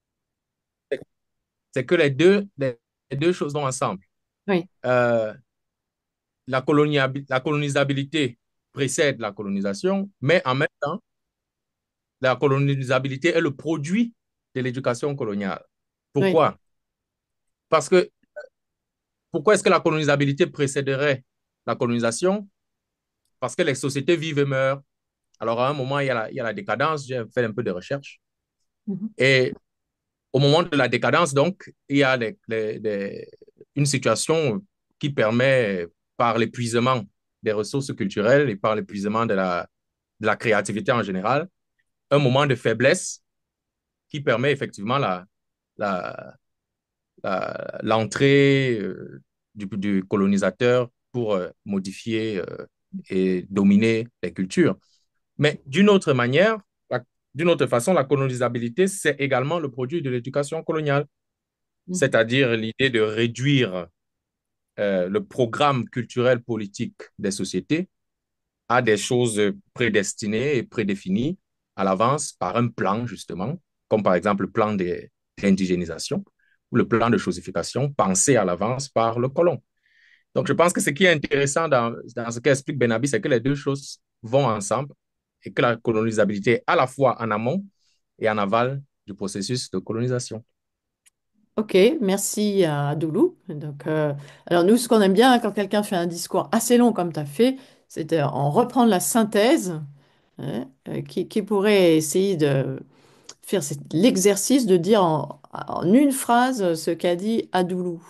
c'est que les deux, les les deux choses vont ensemble. Oui, Euh, la, coloniabi- la colonisabilité précède la colonisation, mais en même temps, la colonisabilité est le produit de l'éducation coloniale. oui. Pourquoi? Parce que pourquoi est-ce que la colonisabilité précéderait la colonisation? Parce que les sociétés vivent et meurent. Alors, à un moment, il y a la, il y a la décadence. J'ai fait un peu de recherche. Mhm. Et au moment de la décadence, donc, il y a les- les- les- une situation qui permet, par l'épuisement des ressources culturelles et par l'épuisement de la, de la créativité en général, un moment de faiblesse qui permet effectivement la, la, la- l'entrée euh, du, du colonisateur pour euh, modifier euh, et dominer les cultures. Mais d'une autre manière, la- d'une autre façon, la colonisabilité, c'est également le produit de l'éducation coloniale, Mhm. c'est-à-dire l'idée de réduire euh, le programme culturel politique des sociétés à des choses prédestinées et prédéfinies à l'avance par un plan, justement, comme par exemple le plan d'indigénisation ou le plan de chosification pensé à l'avance par le colon. Donc, je pense que ce qui est intéressant dans, dans ce qu'explique Benabi, c'est que les deux choses vont ensemble et que la colonisabilité est à la fois en amont et en aval du processus de colonisation. Ok, merci à Doulou. Donc, euh, alors nous, ce qu'on aime bien hein, quand quelqu'un fait un discours assez long comme tu as fait, c'est de- en reprendre la synthèse hein, euh, qui, qui pourrait essayer de faire cet- l'exercice de dire en, en une phrase ce qu'a dit Adoulou.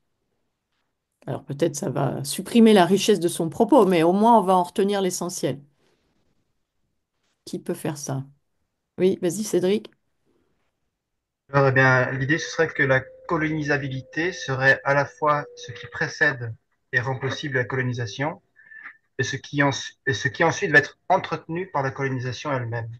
Alors peut-être ça va supprimer la richesse de son propos, mais au moins on va en retenir l'essentiel. Qui peut faire ça? Oui, vas-y Cédric. Alors, eh bien, l'idée, ce serait que la colonisabilité serait à la fois ce qui précède et rend possible la colonisation, et ce qui, en- et ce qui ensuite va être entretenu par la colonisation elle-même.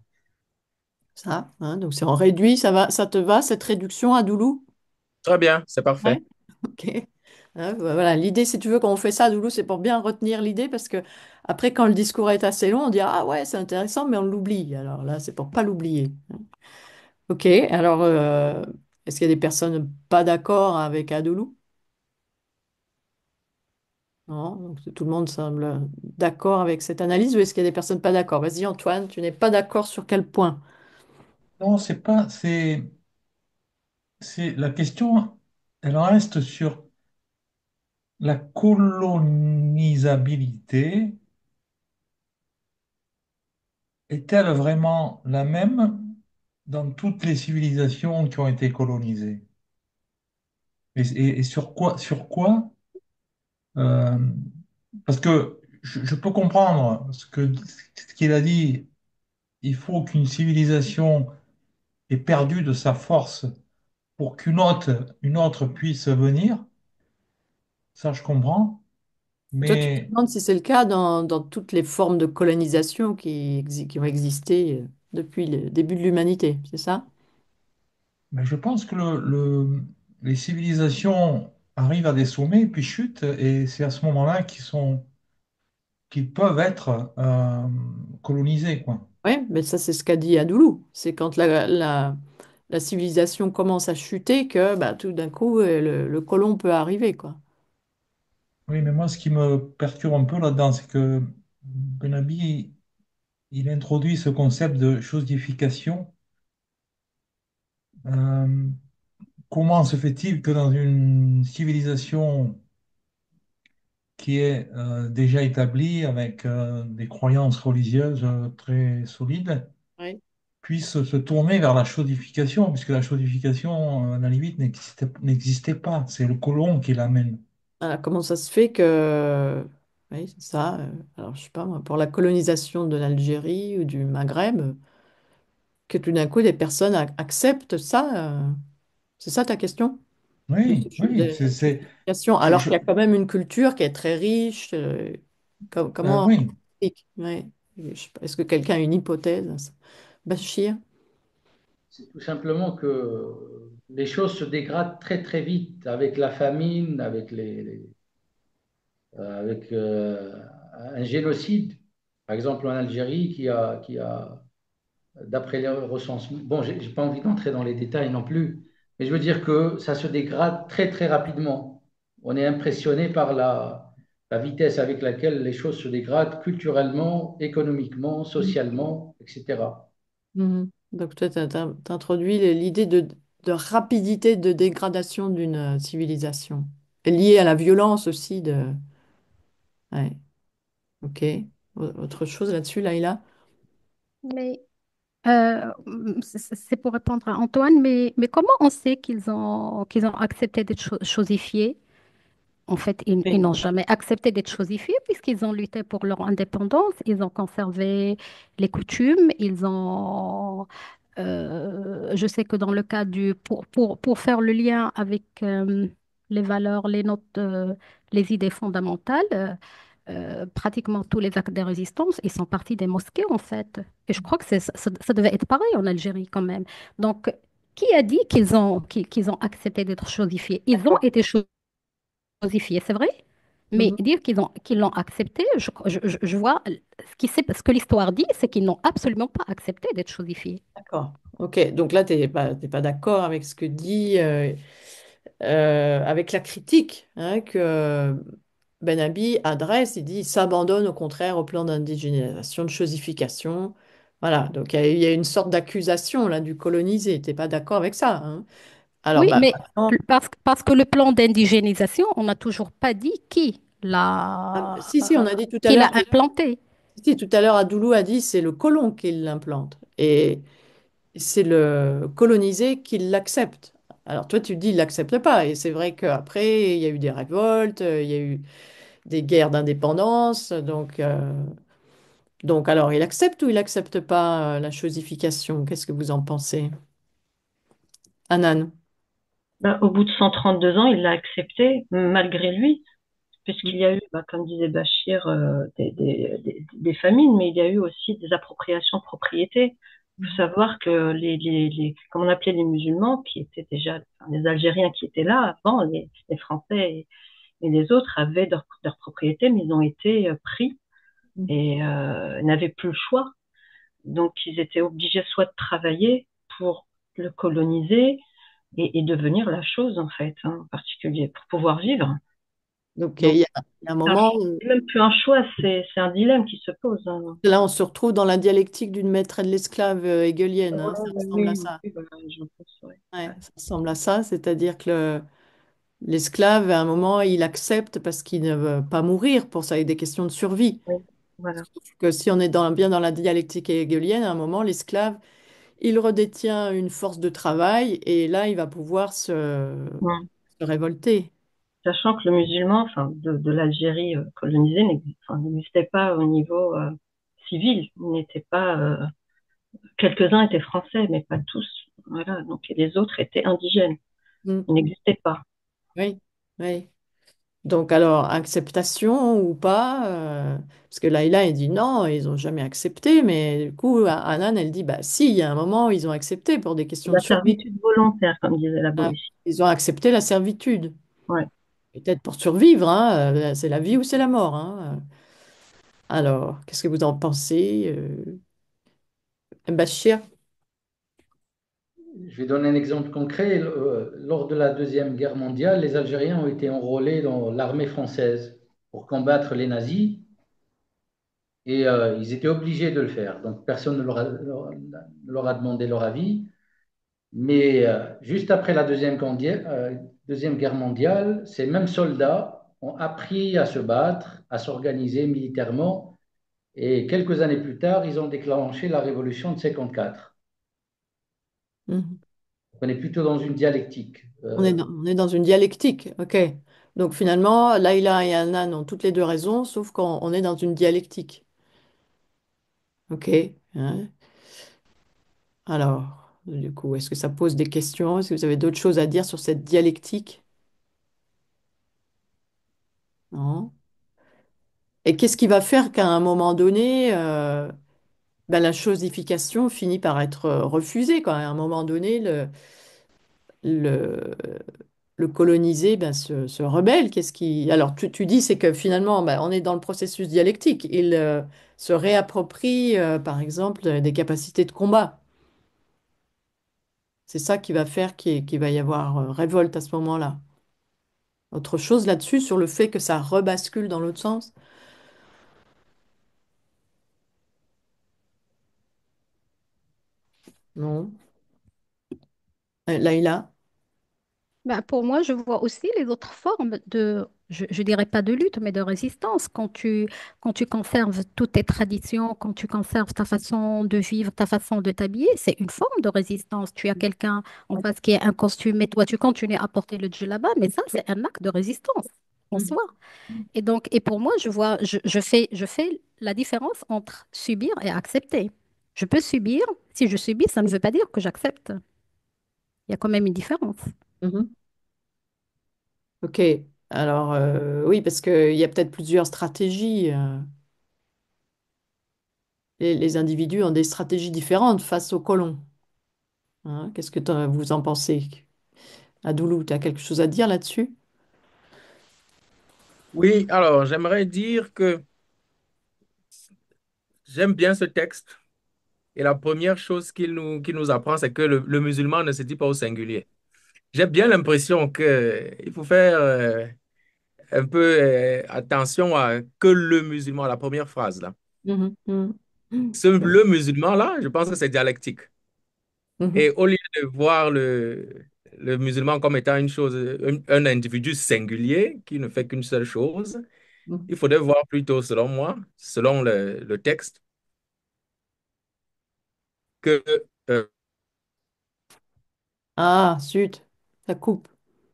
Ça, hein, donc si on réduit, ça va, ça te va cette réduction Adoulou? Très bien, c'est Ouais. parfait. Ok. Hein, voilà, l'idée, si tu veux, quand on fait ça, Doulou, c'est pour bien retenir l'idée parce que après, quand le discours est assez long, on dit ah ouais, c'est intéressant, mais on l'oublie. Alors là, c'est pour pas l'oublier. Ok. Alors, euh, est-ce qu'il y a des personnes pas d'accord avec Adoulou? Non. Donc tout le monde semble d'accord avec cette analyse ou est-ce qu'il y a des personnes pas d'accord? Vas-y, Antoine, tu n'es pas d'accord sur quel point? Non, c'est pas, c'est, c'est la question, elle reste sur la colonisabilité. Est-elle vraiment la même dans toutes les civilisations qui ont été colonisées? Et, et- et sur quoi, sur quoi euh, parce que je, je peux comprendre ce que, ce qu'il a dit. Il faut qu'une civilisation ait perdu de sa force pour qu'une autre, une autre puisse venir. Ça, je comprends. Toi, tu te Mais, demandes si c'est le cas dans, dans toutes les formes de colonisation qui, exi- qui ont existé euh, depuis le début de l'humanité, c'est ça? mais je pense que le, le- les civilisations arrivent à des sommets puis chutent, et c'est à ce moment-là qu'ils sont, qu'ils peuvent être euh, colonisés, quoi. Oui, mais ça, c'est ce qu'a dit Adoulou. C'est quand la, la, la civilisation commence à chuter que bah, tout d'un coup, euh, le, le colon peut arriver, quoi. Oui, mais moi, ce qui me perturbe un peu là-dedans, c'est que Benabi, il introduit ce concept de chosification. Euh, Comment se fait-il que dans une civilisation qui est euh, déjà établie avec euh, des croyances religieuses euh, très solides, Oui. puisse se tourner vers la chodification, puisque la chodification, euh, à la limite, n'existait n'existait pas. C'est le colon qui l'amène. Alors, comment ça se fait que, oui, c'est ça, euh, alors je sais pas moi, pour la colonisation de l'Algérie ou du Maghreb, euh, que tout d'un coup des personnes ac- acceptent ça, euh, c'est ça ta question? De ce Oui, ch- oui, de c'est, cette c'est, justification, je, alors je- qu'il y a quand même une culture qui est très riche. euh, com- euh, comment on oui, explique? Ouais. Je sais pas, est-ce que quelqu'un a une hypothèse à ça? Bachir? C'est tout simplement que les choses se dégradent très très vite avec la famine, avec les, les- euh, avec euh, un génocide, par exemple en Algérie, qui a, qui a d'après les recensements, bon, j'ai j'ai pas envie d'entrer dans les détails non plus, mais je veux dire que ça se dégrade très très rapidement. On est impressionné par la, la vitesse avec laquelle les choses se dégradent culturellement, économiquement, socialement, et cetera. Mhm. Donc toi, tu as introduit l'idée de, de rapidité de dégradation d'une euh, civilisation, liée à la violence aussi de... Ouais, ok. Au- Autre chose là-dessus, Laïla? Mais euh, c'est c'est pour répondre à Antoine, mais, mais comment on sait qu'ils ont, qu'ils ont accepté d'être cho- chosifiés? En fait, ils, ils Oui. n'ont jamais accepté d'être chosifiés puisqu'ils ont lutté pour leur indépendance, ils ont conservé les coutumes, ils ont... euh, je sais que dans le cas du... Pour, pour, pour faire le lien avec euh, les valeurs, les notes, euh, les idées fondamentales, euh, euh, pratiquement tous les actes de résistance, ils sont partis des mosquées en fait. Et je crois que c'est, ça, ça devait être pareil en Algérie quand même. Donc, qui a dit qu'ils ont, qu'ils, qu'ils ont accepté d'être chosifiés? Ils ont D'accord. été chosifiés, c'est vrai? Mais Mhm. dire qu'ils ont, qu'ils l'ont accepté, je, je- je- je vois ce qui s'est- ce que l'histoire dit, c'est qu'ils n'ont absolument pas accepté d'être chosifiés. D'accord. Ok. Donc là, tu n'es pas, t'es pas d'accord avec ce que dit, euh, euh, avec la critique hein, que Ben Abi adresse. Il dit, il s'abandonne au contraire au plan d'indigénisation, de chosification. Voilà. Donc il y a, il y a une sorte d'accusation là du colonisé. Tu n'es pas d'accord avec ça, hein? Alors, Oui, bah, mais maintenant, parce, parce que le plan d'indigénisation, on n'a toujours pas dit qui ah, l'a, si, si, on a dit tout à qui l'a l'heure que, implanté. si, tout à l'heure, Adoulou a dit c'est le colon qui l'implante et c'est le colonisé qui l'accepte. Alors toi, tu dis il l'accepte pas et c'est vrai qu'après, il y a eu des révoltes, euh, il y a eu des guerres d'indépendance, donc, euh, donc alors il accepte ou il accepte pas euh, la chosification? Qu'est-ce que vous en pensez? Anan? Ben, au bout de cent trente-deux ans, il l'a accepté malgré lui, puisqu'il y a eu, bah, comme disait Bachir, euh, des, des, des, des famines, mais il y a eu aussi des appropriations de propriété. Il faut savoir que les, les, les, comme on appelait les musulmans, qui étaient déjà, enfin, les Algériens qui étaient là avant, les, les Français et, et les autres avaient leurs leur propriétés, mais ils ont été euh, pris et euh, n'avaient plus le choix. Donc ils étaient obligés soit de travailler pour le coloniser et, et devenir la chose en fait, hein, en particulier pour pouvoir vivre. Donc il Donc y a, il y a un c'est un- moment où c'est même plus un choix, c'est c'est un dilemme qui se pose, hein. là on se retrouve dans la dialectique d'une maître et de l'esclave euh, hégélienne, Ouais, hein, ça oui, ressemble à oui, ça. oui, voilà, je pense, ouais. Ouais, Ouais, ça ressemble à ça, c'est-à-dire que le- l'esclave, à un moment, il accepte parce qu'il ne veut pas mourir pour ça, il y a des questions de survie. ouais, voilà. Sauf que si on est dans- bien dans la dialectique hégélienne, à un moment, l'esclave, il redétient une force de travail et là, il va pouvoir se, Ouais. se révolter. Sachant que le musulman, enfin, de, de l'Algérie euh, colonisée, n'exi- enfin, n'existait pas au niveau euh, civil. Il n'était pas, euh, quelques-uns étaient français, mais pas tous. Voilà. Donc, et les autres étaient indigènes. Mm. Ils n'existaient pas. Oui, oui. Donc alors, acceptation ou pas, euh, parce que Laïla, il dit non, ils n'ont jamais accepté, mais du coup, Anan, elle dit, bah si, il y a un moment, ils ont accepté pour des questions de La survie. servitude volontaire, comme disait la Ah, Boétie. ils ont accepté la servitude, Ouais. peut-être pour survivre, hein, euh, c'est la vie ou c'est la mort, hein. Alors, qu'est-ce que vous en pensez, euh, Bachir? Je vais donner un exemple concret. Euh, Lors de la Deuxième Guerre mondiale, les Algériens ont été enrôlés dans l'armée française pour combattre les nazis et euh, ils étaient obligés de le faire. Donc personne ne leur a, leur- ne leur a demandé leur avis. Mais euh, juste après la Deuxième, Guerre- euh, Deuxième Guerre mondiale, ces mêmes soldats ont appris à se battre, à s'organiser militairement et quelques années plus tard, ils ont déclenché la révolution de cinquante-quatre. Mhm. On est plutôt dans une dialectique. On est Euh, dans, on est dans une dialectique, ok. Donc finalement, Laïla et Hanan ont toutes les deux raison, sauf qu'on on est dans une dialectique. OK. Hein. Alors, du coup, est-ce que ça pose des questions? Est-ce que vous avez d'autres choses à dire sur cette dialectique? Non? Et qu'est-ce qui va faire qu'à un moment donné, euh, ben, la chosification finit par être euh, refusée, quand à un moment donné, le, le, le colonisé ben, se, se rebelle. Qu'est-ce qui... Alors, tu, tu dis, c'est que finalement, ben, on est dans le processus dialectique. Il euh, se réapproprie, euh, par exemple, des capacités de combat. C'est ça qui va faire qu'il qu'il va y avoir euh, révolte à ce moment-là. Autre chose là-dessus, sur le fait que ça rebascule dans l'autre sens? Non. Euh, Laïla? Ben, pour moi, je vois aussi les autres formes de, je, je dirais pas de lutte, mais de résistance. Quand tu, quand tu conserves toutes tes traditions, quand tu conserves ta façon de vivre, ta façon de t'habiller, c'est une forme de résistance. Tu as quelqu'un en face qui est un costume et toi, tu continues à porter le djellaba, mais ça, c'est un acte de résistance en Mhm. soi. Et donc, et pour moi, je vois, je, je fais, je fais la différence entre subir et accepter. Je peux subir. Si je subis, ça ne veut pas dire que j'accepte. Il y a quand même une différence. Mhm. Ok. Alors, euh, oui, parce qu'il y a peut-être plusieurs stratégies. euh, les, les individus ont des stratégies différentes face aux colons. Hein. Qu'est-ce que t'en- vous en pensez? Adoulou, tu as quelque chose à dire là-dessus? Oui, alors j'aimerais dire que j'aime bien ce texte et la première chose qu'il nous, qu'il nous apprend, c'est que le, le musulman ne se dit pas au singulier. J'ai bien l'impression qu'il faut faire euh, un peu euh, attention à que le musulman, la première phrase là. Mhm, mhm, Ce, le musulman là, je pense que c'est dialectique. mhm, Et au lieu de voir le, le musulman comme étant une chose, un, un individu singulier qui ne fait qu'une seule chose, mhm. il faudrait voir plutôt, selon moi, selon le, le texte, que euh, Ah, zut, ça coupe.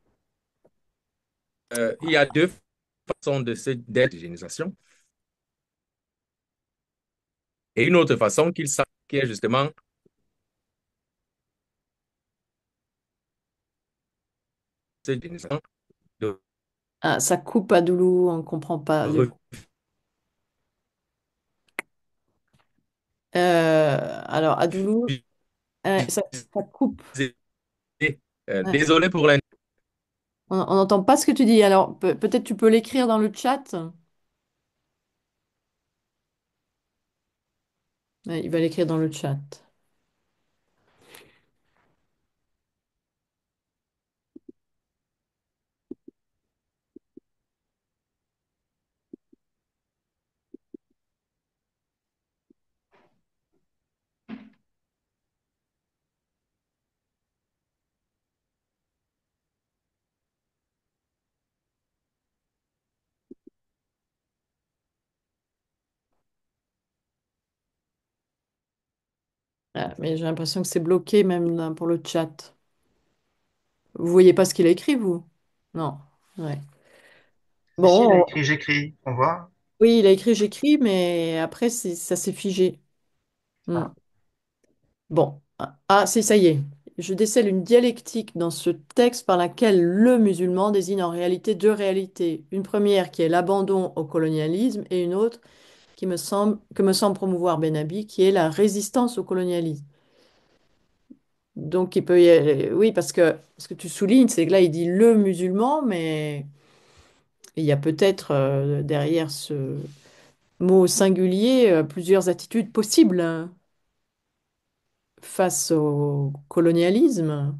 euh, il y a deux façons de se d'indigénisation et une autre façon qu'il savent qui est justement cette indégénisation de Ah, ça coupe, Adoulou, on ne comprend pas. Le- Euh, alors, Adoulou, refuser. euh, ça, ça coupe. Euh, Ouais. désolé pour la... On on n'entend pas ce que tu dis. Alors, pe- peut-être tu peux l'écrire dans le chat. Ouais, il va l'écrire dans le chat. Ah, mais j'ai l'impression que c'est bloqué même là, pour le chat. Vous voyez pas ce qu'il a écrit, vous? Non. Ouais. Si, si, il a Bon, écrit, j'écris. On voit? oui, il a écrit, j'écris, mais après, c'est- ça s'est figé. Hmm. Ah. Bon. Ah, ah, si, ça y est. Je décèle une dialectique dans ce texte par laquelle le musulman désigne en réalité deux réalités. Une première qui est l'abandon au colonialisme et une autre qui me semble, que me semble promouvoir Ben Abi, qui est la résistance au colonialisme. Donc, il peut y aller- oui, parce que ce que tu soulignes, c'est que là, il dit le musulman, mais il y a peut-être euh, derrière ce mot singulier euh, plusieurs attitudes possibles hein, face au colonialisme.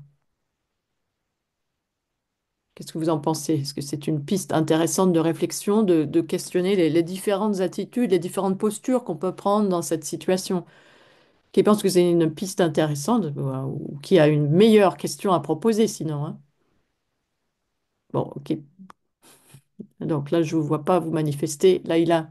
Qu'est-ce que vous en pensez? Est-ce que c'est une piste intéressante de réflexion, de, de questionner les, les différentes attitudes, les différentes postures qu'on peut prendre dans cette situation? Qui pense que c'est une piste intéressante ou, ou qui a une meilleure question à proposer sinon, hein. Bon, ok. Donc là, je ne vous vois pas vous manifester. Laïla.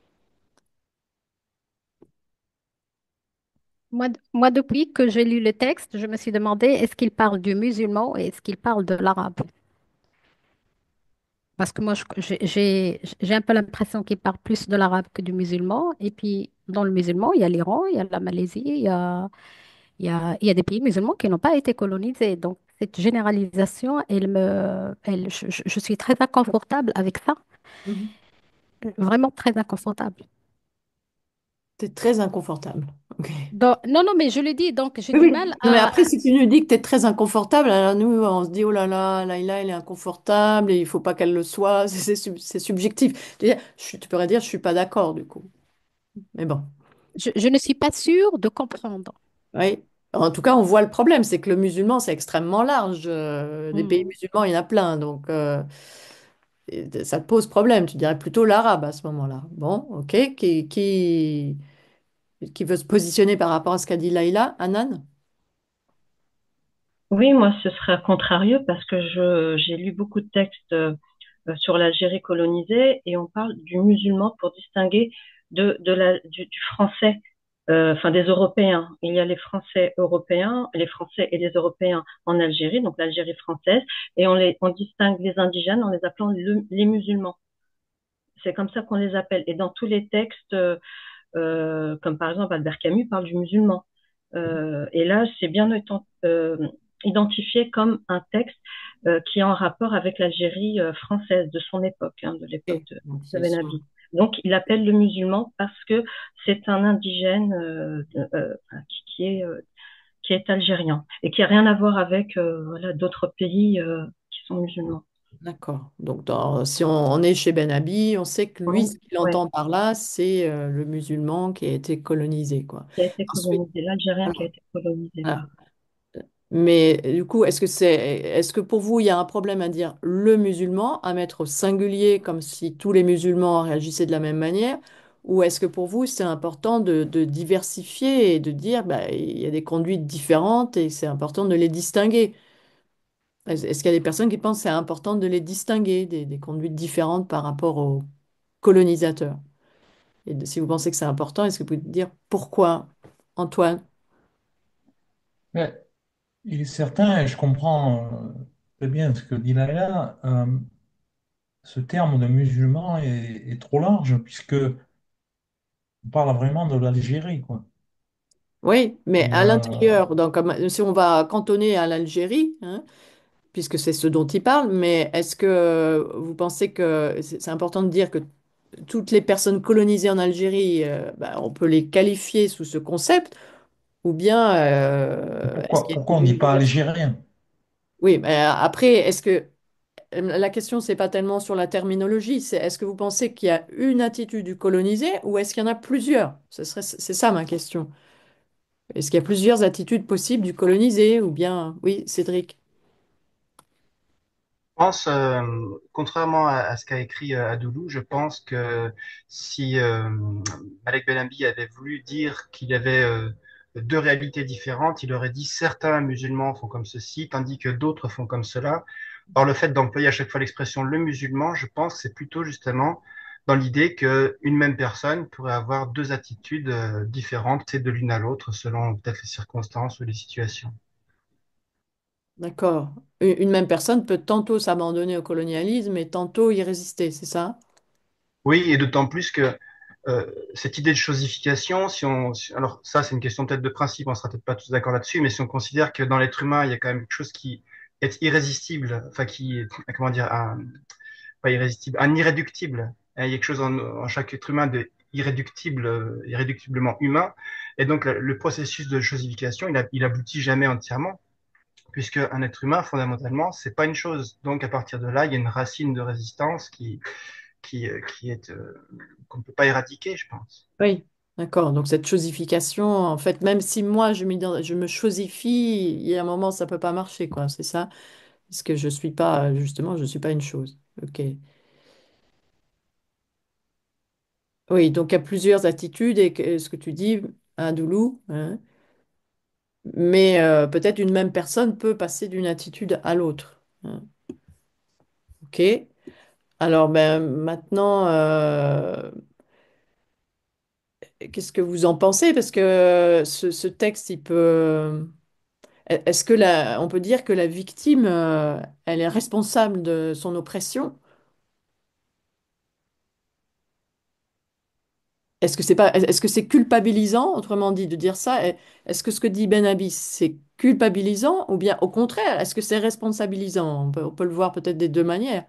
Moi, d- moi, depuis que j'ai lu le texte, je me suis demandé est-ce qu'il parle du musulman et est-ce qu'il parle de l'arabe? Parce que moi, je- j'ai j'ai- j'ai un peu l'impression qu'il parle plus de l'arabe que du musulman. Et puis, dans le musulman, il y a l'Iran, il y a la Malaisie, il y a, il y a, il y a des pays musulmans qui n'ont pas été colonisés. Donc, cette généralisation, elle me, elle, je, je- je suis très inconfortable avec ça. Mhm. Vraiment très inconfortable. C'est très inconfortable. Ok. Donc, non, non, mais je le dis, donc j'ai Oui, du oui. mal Non, mais à... après, si tu nous dis que tu es très inconfortable, alors nous, on se dit, oh là là, Laïla, elle est inconfortable et il faut pas qu'elle le soit. C'est c'est sub- c'est subjectif. Tu veux dire, je- tu pourrais dire, je suis pas d'accord, du coup. Mais bon, Je, je ne suis pas sûre de comprendre. oui. En tout cas, on voit le problème, c'est que le musulman, c'est extrêmement large. Euh, des pays Hmm. musulmans, il y en a plein. Donc, euh, et ça te pose problème. Tu dirais plutôt l'arabe à ce moment-là. Bon, ok. Qui, qui, qui veut se positionner par rapport à ce qu'a dit Laïla, Anan? Oui, moi, ce serait à contrario parce que je, j'ai lu beaucoup de textes euh, euh, sur l'Algérie colonisée et on parle du musulman pour distinguer de, de la, du, du français, euh, enfin des Européens. Il y a les Français européens, les Français et les Européens en Algérie, donc l'Algérie française, et on les, on distingue les indigènes en les appelant le- les musulmans. C'est comme ça qu'on les appelle. Et dans tous les textes, euh, euh, comme par exemple Albert Camus parle du musulman. Euh, et là, c'est bien étant- euh, identifié comme un texte euh, qui est en rapport avec l'Algérie euh, française de son époque, hein, de l'époque Ok. de, Donc, de c'est Ben sur- Ali. Donc, il appelle le musulman parce que c'est un indigène euh, euh, qui, qui est, euh, qui est algérien et qui a rien à voir avec euh, voilà, d'autres pays euh, qui sont musulmans. D'accord. Donc, dans- si on, on est chez Ben Abi, on sait que lui, ce qu'il Ouais, entend par là, c'est euh, le musulman qui a été colonisé, quoi. qui a été Ensuite, colonisé, l'Algérien qui a voilà. été colonisé, oui. Voilà. Mais du coup, est-ce que c'est, est-ce que pour vous, il y a un problème à dire le musulman, à mettre au singulier comme si tous les musulmans réagissaient de la même manière, ou est-ce que pour vous, c'est important de, de diversifier et de dire, bah, il y a des conduites différentes et c'est important de les distinguer? Est-ce est-ce qu'il y a des personnes qui pensent que c'est important de les distinguer, des, des conduites différentes par rapport aux colonisateurs? Et de- si vous pensez que c'est important, est-ce que vous pouvez dire pourquoi, Antoine? Mais il est certain, et je comprends euh, très bien ce que dit Laila, euh, ce terme de musulman est, est trop large puisque on parle vraiment de l'Algérie, quoi. Oui, mais Et à euh, l'intérieur, donc comme- si on va cantonner à l'Algérie, hein, puisque c'est ce dont il parle, mais est-ce que vous pensez que c'est c'est important de dire que toutes les personnes colonisées en Algérie, euh, bah, on peut les qualifier sous ce concept, ou bien euh, est-ce pourquoi, qu'il y a pourquoi on une ne dit pas diversité? algérien? Oui, mais après, est-ce que la question, c'est pas tellement sur la terminologie, c'est est-ce que vous pensez qu'il y a une attitude du colonisé ou est-ce qu'il y en a plusieurs? Ce serait, c'est ça ma question. Est-ce qu'il y a plusieurs attitudes possibles du colonisé ou bien, oui, Cédric? Je pense, euh, contrairement à, à ce qu'a écrit euh, Adoulou, je pense que si euh, Malek Benambi avait voulu dire qu'il y avait euh, deux réalités différentes, il aurait dit certains musulmans font comme ceci, tandis que d'autres font comme cela. Or, le fait d'employer à chaque fois l'expression le musulman, je pense que c'est plutôt justement dans l'idée qu'une même personne pourrait avoir deux attitudes euh, différentes, c'est de l'une à l'autre, selon peut-être les circonstances ou les situations. D'accord. Une une même personne peut tantôt s'abandonner au colonialisme et tantôt y résister, c'est ça? Oui, et d'autant plus que euh, cette idée de chosification, si on, si- alors ça c'est une question peut-être de principe, on sera peut-être pas tous d'accord là-dessus, mais si on considère que dans l'être humain il y a quand même quelque chose qui est irrésistible, enfin qui, est, comment dire, un, pas irrésistible, un irréductible, hein, il y a quelque chose en, en chaque être humain de irréductible, euh, irréductiblement humain, et donc le, le processus de chosification, il, a- il aboutit jamais entièrement, puisque un être humain fondamentalement c'est pas une chose. Donc à partir de là, il y a une racine de résistance qui qui, euh, qui est euh, qu'on ne peut pas éradiquer, je pense. Oui. D'accord. Donc cette chosification, en fait, même si moi je, m'ident- je me chosifie, il y a un moment ça peut pas marcher, quoi, c'est ça? Parce que je suis pas, justement, je suis pas une chose. Ok. Oui, donc il y a plusieurs attitudes et que- ce que tu dis, un doulou, hein, mais euh, peut-être une même personne peut passer d'une attitude à l'autre, hein. Ok. Alors ben maintenant, euh, qu'est-ce que vous en pensez? Parce que ce, ce texte, il peut. Est-ce que la, on peut dire que la victime, euh, elle est responsable de son oppression? est-ce que c'est pas, est-ce que c'est culpabilisant, autrement dit, de dire ça? Est- Est-ce que ce que dit Ben Habis, c'est culpabilisant ou bien au contraire, est-ce que c'est responsabilisant? On peut, on peut le voir peut-être des deux manières.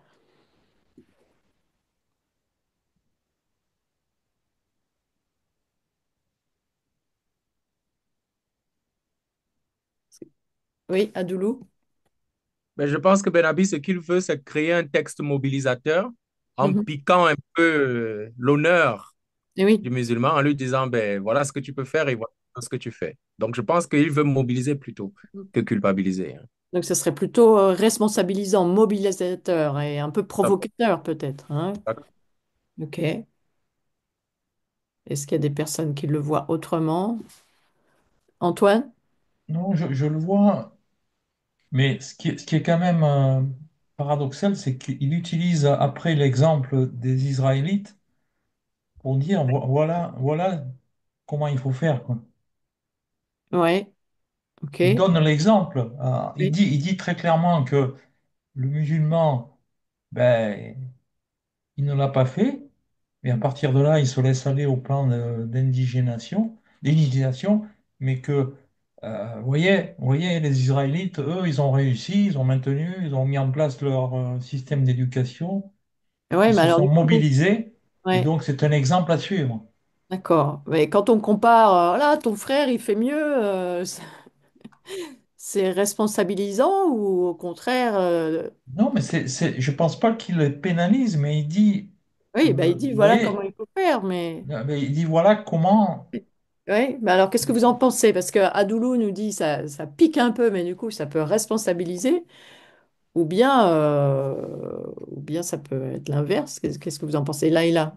Oui, Adoulou? Mais je pense que Benabi, ce qu'il veut, c'est créer un texte mobilisateur en Mhm. piquant un peu euh, l'honneur Eh oui. du musulman, en lui disant, ben, voilà ce que tu peux faire et voilà ce que tu fais. Donc, je pense qu'il veut mobiliser plutôt que culpabiliser, hein. Donc, ce serait plutôt euh, responsabilisant, mobilisateur et un peu provocateur peut-être, hein. Ok. Est-ce qu'il y a des personnes qui le voient autrement? Antoine? Non, je, je le vois, mais ce qui est, ce qui est quand même euh, paradoxal, c'est qu'il utilise après l'exemple des Israélites pour dire vo- voilà, voilà comment il faut faire, quoi. Ouais. Ok. Il donne l'exemple. euh, il Oui. dit, il dit très clairement que le musulman, ben, il ne l'a pas fait, et à partir de là, il se laisse aller au plan de- d'indigénation, d'indignation, mais que, euh, vous voyez, vous voyez, les Israélites, eux, ils ont réussi, ils ont maintenu, ils ont mis en place leur euh, système d'éducation, Ouais, ils mais se alors sont du coup, mobilisés, et ouais, donc c'est un exemple à suivre. d'accord. Mais quand on compare, euh, là, ton frère, il fait mieux, euh, c'est c'est responsabilisant ou au contraire, euh, Non, mais c'est, c'est, je pense pas qu'il les pénalise, mais il dit, oui, bah, il euh, dit vous voilà comment voyez, il faut faire, mais euh, mais il dit voilà comment. oui, mais alors qu'est-ce que vous en pensez? Parce que Adoulou nous dit ça, ça pique un peu, mais du coup, ça peut responsabiliser, ou bien, euh, ou bien ça peut être l'inverse. Qu'est-ce qu'est-ce que vous en pensez? Là et là.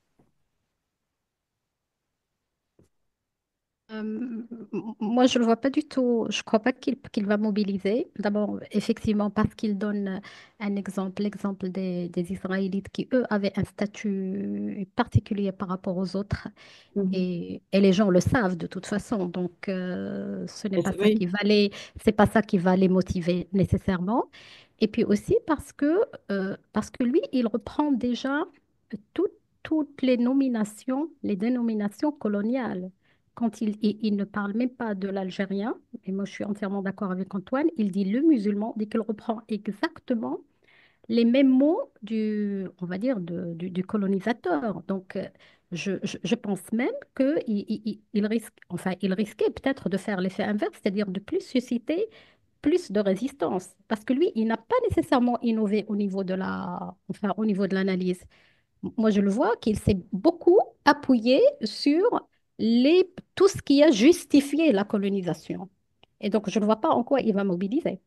Euh, m- Moi, je ne le vois pas du tout. Je ne crois pas qu'il qu'il va mobiliser. D'abord, effectivement, parce qu'il donne un exemple, l'exemple des, des Israélites qui, eux, avaient un statut particulier par rapport aux autres. Mhm. Et, et les gens le savent de toute façon. Donc, euh, ce n'est Et pas c'est- ça Oui, qui va les, c'est pas ça qui va les motiver nécessairement. Et puis aussi parce que, euh, parce que lui, il reprend déjà tout- toutes les nominations, les dénominations coloniales. Quand il, il, il ne parle même pas de l'algérien, et moi je suis entièrement d'accord avec Antoine, il dit le musulman, dès qu'il reprend exactement les mêmes mots du, on va dire, de- du, du colonisateur. Donc, euh, je, je- je pense même qu'il il, il- il risque, enfin, il risquait peut-être de faire l'effet inverse, c'est-à-dire de plus susciter plus de résistance. Parce que lui, il n'a pas nécessairement innové au niveau de la, enfin, au niveau de l'analyse. Moi, je le vois qu'il s'est beaucoup appuyé sur les, tout ce qui a justifié la colonisation. Et donc, je ne vois pas en quoi il va mobiliser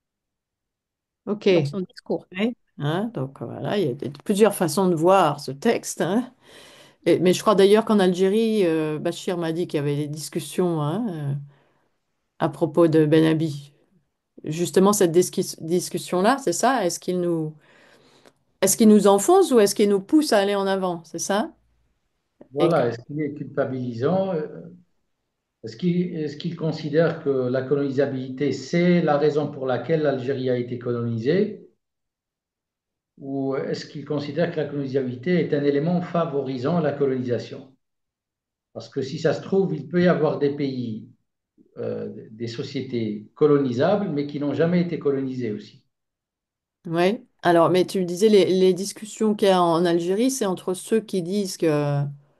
ok. dans son discours. Ouais. Hein, donc voilà, il y a des- plusieurs façons de voir ce texte, hein. Et- mais je crois d'ailleurs qu'en Algérie, euh, Bachir m'a dit qu'il y avait des discussions, hein, euh, à propos de Ben Ali. Justement, cette discus- discussion-là, c'est ça? Est-ce qu'il nous, est-ce qu'il nous enfonce ou est-ce qu'il nous pousse à aller en avant? C'est ça? Et que- Voilà, est-ce qu'il est culpabilisant? euh, Est-ce qu'il est-ce qu'il considère que la colonisabilité, c'est la raison pour laquelle l'Algérie a été colonisée? Ou est-ce qu'il considère que la colonisabilité est un élément favorisant la colonisation? Parce que si ça se trouve, il peut y avoir des pays, euh, des sociétés colonisables, mais qui n'ont jamais été colonisées aussi. ouais. Alors, mais tu me disais, les, les discussions qu'il y a en Algérie, c'est entre ceux qui disent que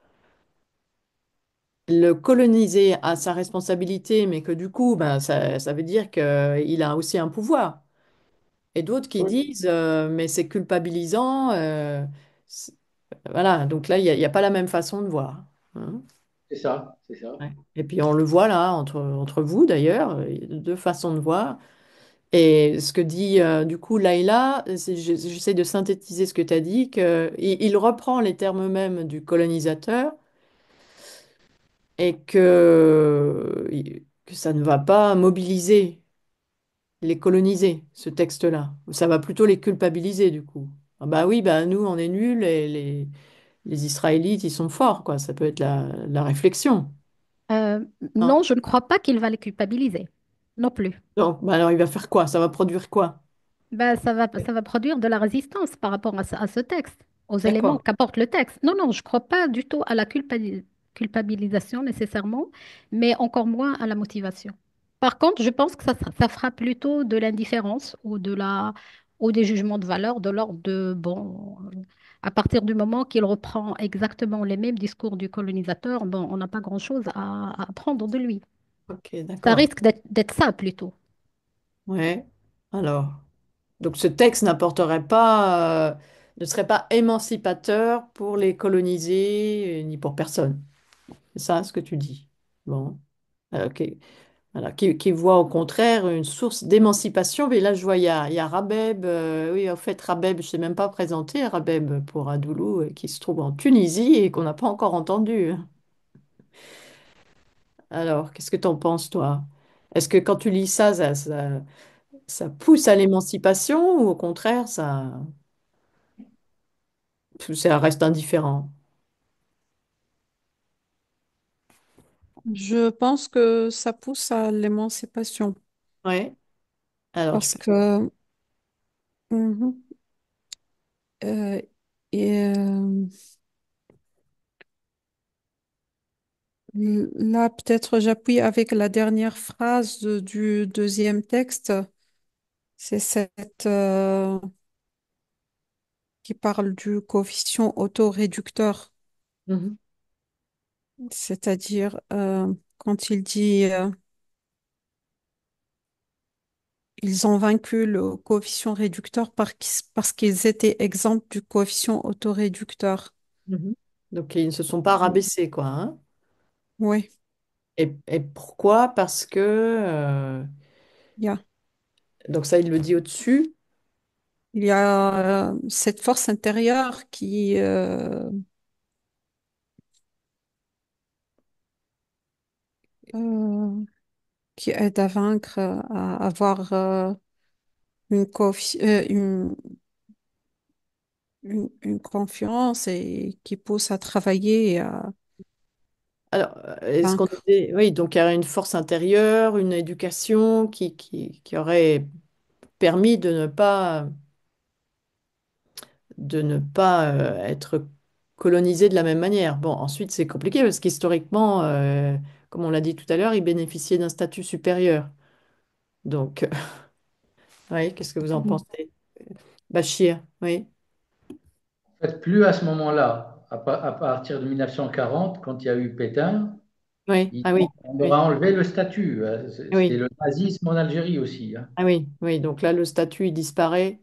le coloniser a sa responsabilité, mais que du coup, ben, ça, ça veut dire qu'il a aussi un pouvoir. Et d'autres qui Oui, disent, euh, mais c'est culpabilisant. euh, c'est- voilà, donc là, il n'y a, il y a pas la même façon de voir, hein. c'est ça, c'est ça. Ouais. Et puis on le voit là, entre, entre vous d'ailleurs, il y a deux façons de voir. Et ce que dit euh, du coup Laïla, c'est- je- j'essaie de synthétiser ce que tu as dit, que il, il reprend les termes mêmes du colonisateur et que, que ça ne va pas mobiliser les coloniser, ce texte-là. Ça va plutôt les culpabiliser du coup. Ah bah oui, bah nous on est nuls et les, les Israélites ils sont forts, quoi. Ça peut être la, la réflexion. Euh, Non. non, je ne crois pas qu'il va les culpabiliser, non plus. Donc, bah alors il va faire quoi? Ça va produire quoi? Ben, ça va, ça va produire de la résistance par rapport à ce, à ce texte. aux éléments D'accord. qu'apporte le texte. Non, non, je ne crois pas du tout à la culpabili- culpabilisation nécessairement, mais encore moins à la motivation. Par contre, je pense que ça, ça fera plutôt de l'indifférence ou de la, ou des jugements de valeur de l'ordre de, bon, euh, à partir du moment qu'il reprend exactement les mêmes discours du colonisateur, bon, on n'a pas grand-chose à, à apprendre de lui. Ok, Ça d'accord. risque d'être d'être ça plutôt. Ouais. Alors, donc ce texte n'apporterait pas, euh, ne serait pas émancipateur pour les colonisés, euh, ni pour personne. C'est ça ce que tu dis. Bon. Alors, ok. Alors, qui, qui voit au contraire une source d'émancipation. Mais là, je vois, il y a, il y a Rabeb. Euh, oui, en fait, Rabeb, je ne sais même pas présenter Rabeb pour Adoulou, euh, qui se trouve en Tunisie et qu'on n'a pas encore entendu. Alors, qu'est-ce que tu en penses, toi? Est-ce que quand tu lis ça, ça, ça, ça pousse à l'émancipation ou au contraire, ça, ça reste indifférent? Je pense que ça pousse à l'émancipation Ouais. Alors, parce ça- que mhm, euh, et, euh, là, peut-être j'appuie avec la dernière phrase de- du deuxième texte. C'est cette euh, qui parle du coefficient autoréducteur, Mhm. c'est-à-dire euh, quand il dit euh, ils ont vaincu le coefficient réducteur par- parce qu'ils étaient exempts du coefficient autoréducteur. Mhm. Donc, ils ne se sont pas rabaissés, quoi, hein. Oui, Et, et pourquoi? Parce que, euh, il y a, donc ça, il le dit au-dessus. il y a euh, cette force intérieure qui, euh, euh, qui aide à vaincre, à avoir euh, une, confi- euh, une, une, une confiance et qui pousse à travailler et à Alors, euh, est-ce qu'on vaincre. disait, oui, donc il y aurait une force intérieure, une éducation qui, qui, qui aurait permis de ne pas, de ne pas euh, être colonisé de la même manière. Bon, ensuite, c'est compliqué parce qu'historiquement, euh, comme on l'a dit tout à l'heure, ils bénéficiaient d'un statut supérieur. Donc, euh, oui, qu'est-ce que vous en pensez? Bachir, oui, En fait, plus à ce moment-là, à, pa- à partir de mille neuf cent quarante, quand il y a eu Pétain, oui, ils ah ont- oui, on leur oui, a enlevé le statut. euh, ah C'était oui, le nazisme en Algérie aussi, hein. ah oui, oui. Donc là, le statut, il disparaît.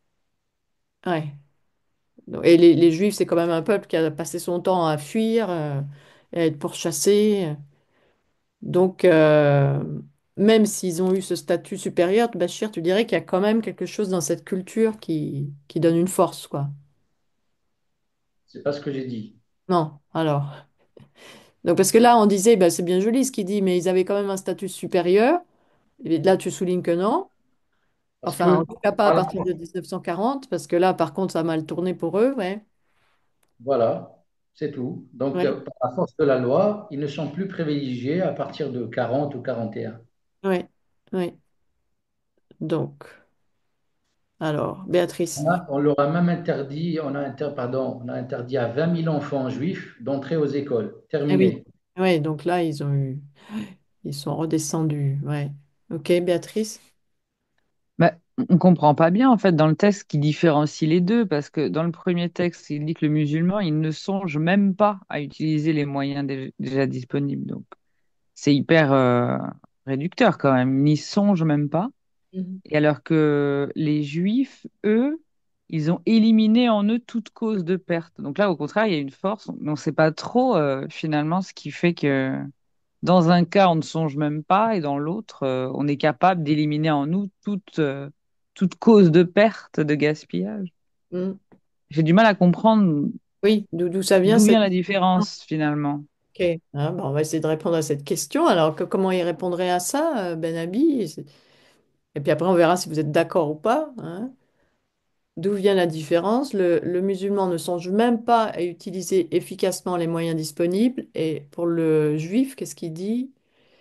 Ouais. Donc- Et les, les Juifs, c'est quand même un peuple qui a passé son temps à fuir, euh, et à être pourchassé. Donc, euh, même s'ils ont eu ce statut supérieur, Bachir, tu dirais qu'il y a quand même quelque chose dans cette culture qui, qui donne une force, quoi. C'est pas ce que j'ai dit. Non, alors. Donc, parce que là, on disait, bah, c'est bien joli ce qu'il dit, mais ils avaient quand même un statut supérieur. Et là, tu soulignes que non. Parce Enfin, que, en tout cas, pas à par partir de mille neuf cent quarante, parce que là, par contre, ça a mal tourné pour eux, ouais. voilà, c'est tout. Donc, Ouais, euh, par la force de la loi, ils ne sont plus privilégiés à partir de quarante ou quarante et un. ouais, ouais. Donc, alors, Béatrice. On a- on leur a même interdit, on a, inter- pardon, on a interdit à vingt mille enfants juifs d'entrer aux écoles. Ah oui, Terminé. ouais, donc là, ils ont eu, ils sont redescendus, ouais. Ok, Béatrice? Bah, on comprend pas bien en fait dans le texte qui différencie les deux parce que dans le premier texte, il dit que le musulman, il ne songe même pas à utiliser les moyens dé- déjà disponibles. Donc c'est hyper euh, réducteur quand même. Il n'y songe même pas. Mhm. Et alors que les Juifs, eux, ils ont éliminé en eux toute cause de perte. Donc là, au contraire, il y a une force. Mais on ne sait pas trop euh, finalement ce qui fait que dans un cas, on ne songe même pas, et dans l'autre, euh, on est capable d'éliminer en nous toute, euh, toute cause de perte, de gaspillage. Mhm. J'ai du mal à comprendre Oui, d'où d'où ça vient d'où vient cette... la différence finalement. Ok, hein, bah, on va essayer de répondre à cette question. Alors, que- comment il répondrait à ça, euh, Ben Abi? C'est- Et puis après, on verra si vous êtes d'accord ou pas, hein. D'où vient la différence? Le, le musulman ne songe même pas à utiliser efficacement les moyens disponibles. Et pour le juif, qu'est-ce qu'il dit?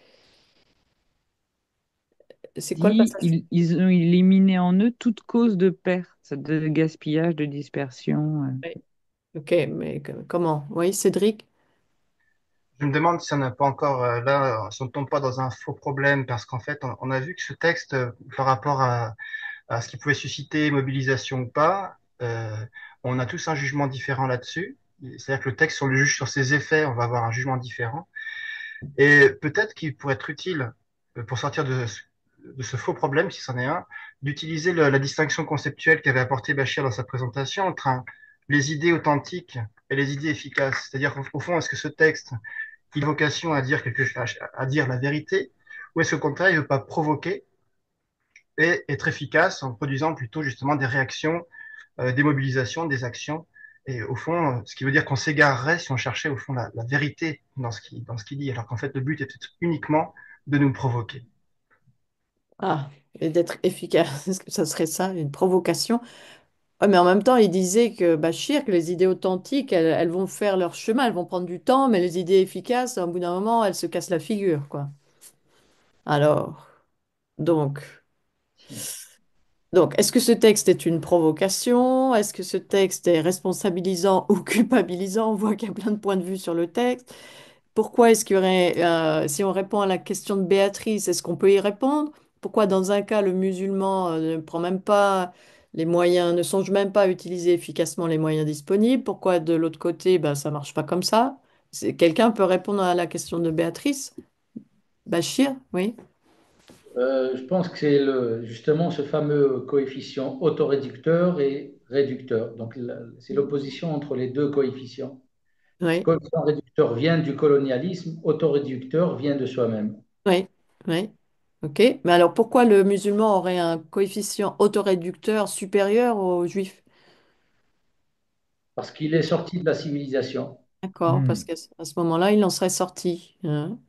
C'est quoi le Dit, passage? ils, ils ont éliminé en eux toute cause de perte, de gaspillage, de dispersion. euh. Ok, mais que- comment? Oui, Cédric? Je me demande si on n'a pas encore, euh, là, si on ne tombe pas dans un faux problème, parce qu'en fait, on, on a vu que ce texte, euh, par rapport à, à ce qui pouvait susciter mobilisation ou pas, euh, on a tous un jugement différent là-dessus. C'est-à-dire que le texte, si on le juge sur ses effets, on va avoir un jugement différent. Et peut-être qu'il pourrait être utile, euh, pour sortir de, ce- de ce faux problème, si c'en est un, d'utiliser le- la distinction conceptuelle qu'avait apporté Bachir dans sa présentation entre un- les idées authentiques et les idées efficaces. C'est-à-dire qu'au au fond, est-ce que ce texte il a vocation à dire quelque chose, à, à dire la vérité, ou est-ce qu'au contraire, il ne veut pas provoquer et être efficace en produisant plutôt justement des réactions, euh, des mobilisations, des actions. Et au fond, euh, ce qui veut dire qu'on s'égarerait si on cherchait au fond la, la vérité dans ce qui, dans ce qu'il dit, alors qu'en fait, le but est peut-être uniquement de nous provoquer. Ah, et d'être efficace, est-ce que ça serait ça, une provocation? Ouais, mais en même temps, il disait que Bachir, que les idées authentiques, elles, elles vont faire leur chemin, elles vont prendre du temps, mais les idées efficaces, au bout d'un moment, elles se cassent la figure, quoi. Alors, donc, donc, est-ce que ce texte est une provocation? Est-ce que ce texte est responsabilisant ou culpabilisant? On voit qu'il y a plein de points de vue sur le texte. Pourquoi est-ce qu'il y aurait, euh, si on répond à la question de Béatrice, est-ce qu'on peut y répondre? Pourquoi dans un cas, le musulman euh, ne prend même pas les moyens, ne songe même pas à utiliser efficacement les moyens disponibles? Pourquoi de l'autre côté, ben, ça marche pas comme ça? C'est- Quelqu'un peut répondre à la question de Béatrice? Bachir, oui? Euh, je pense que c'est le, justement ce fameux coefficient autoréducteur et réducteur. Donc, la- c'est l'opposition entre les deux coefficients. Oui, Coefficient réducteur vient du colonialisme, autoréducteur vient de soi-même. oui, oui. Ok. Mais alors pourquoi le musulman aurait un coefficient autoréducteur supérieur aux juifs? Parce qu'il est sorti de la civilisation. D'accord, parce Hmm. qu'à ce à ce moment-là, il en serait sorti, hein.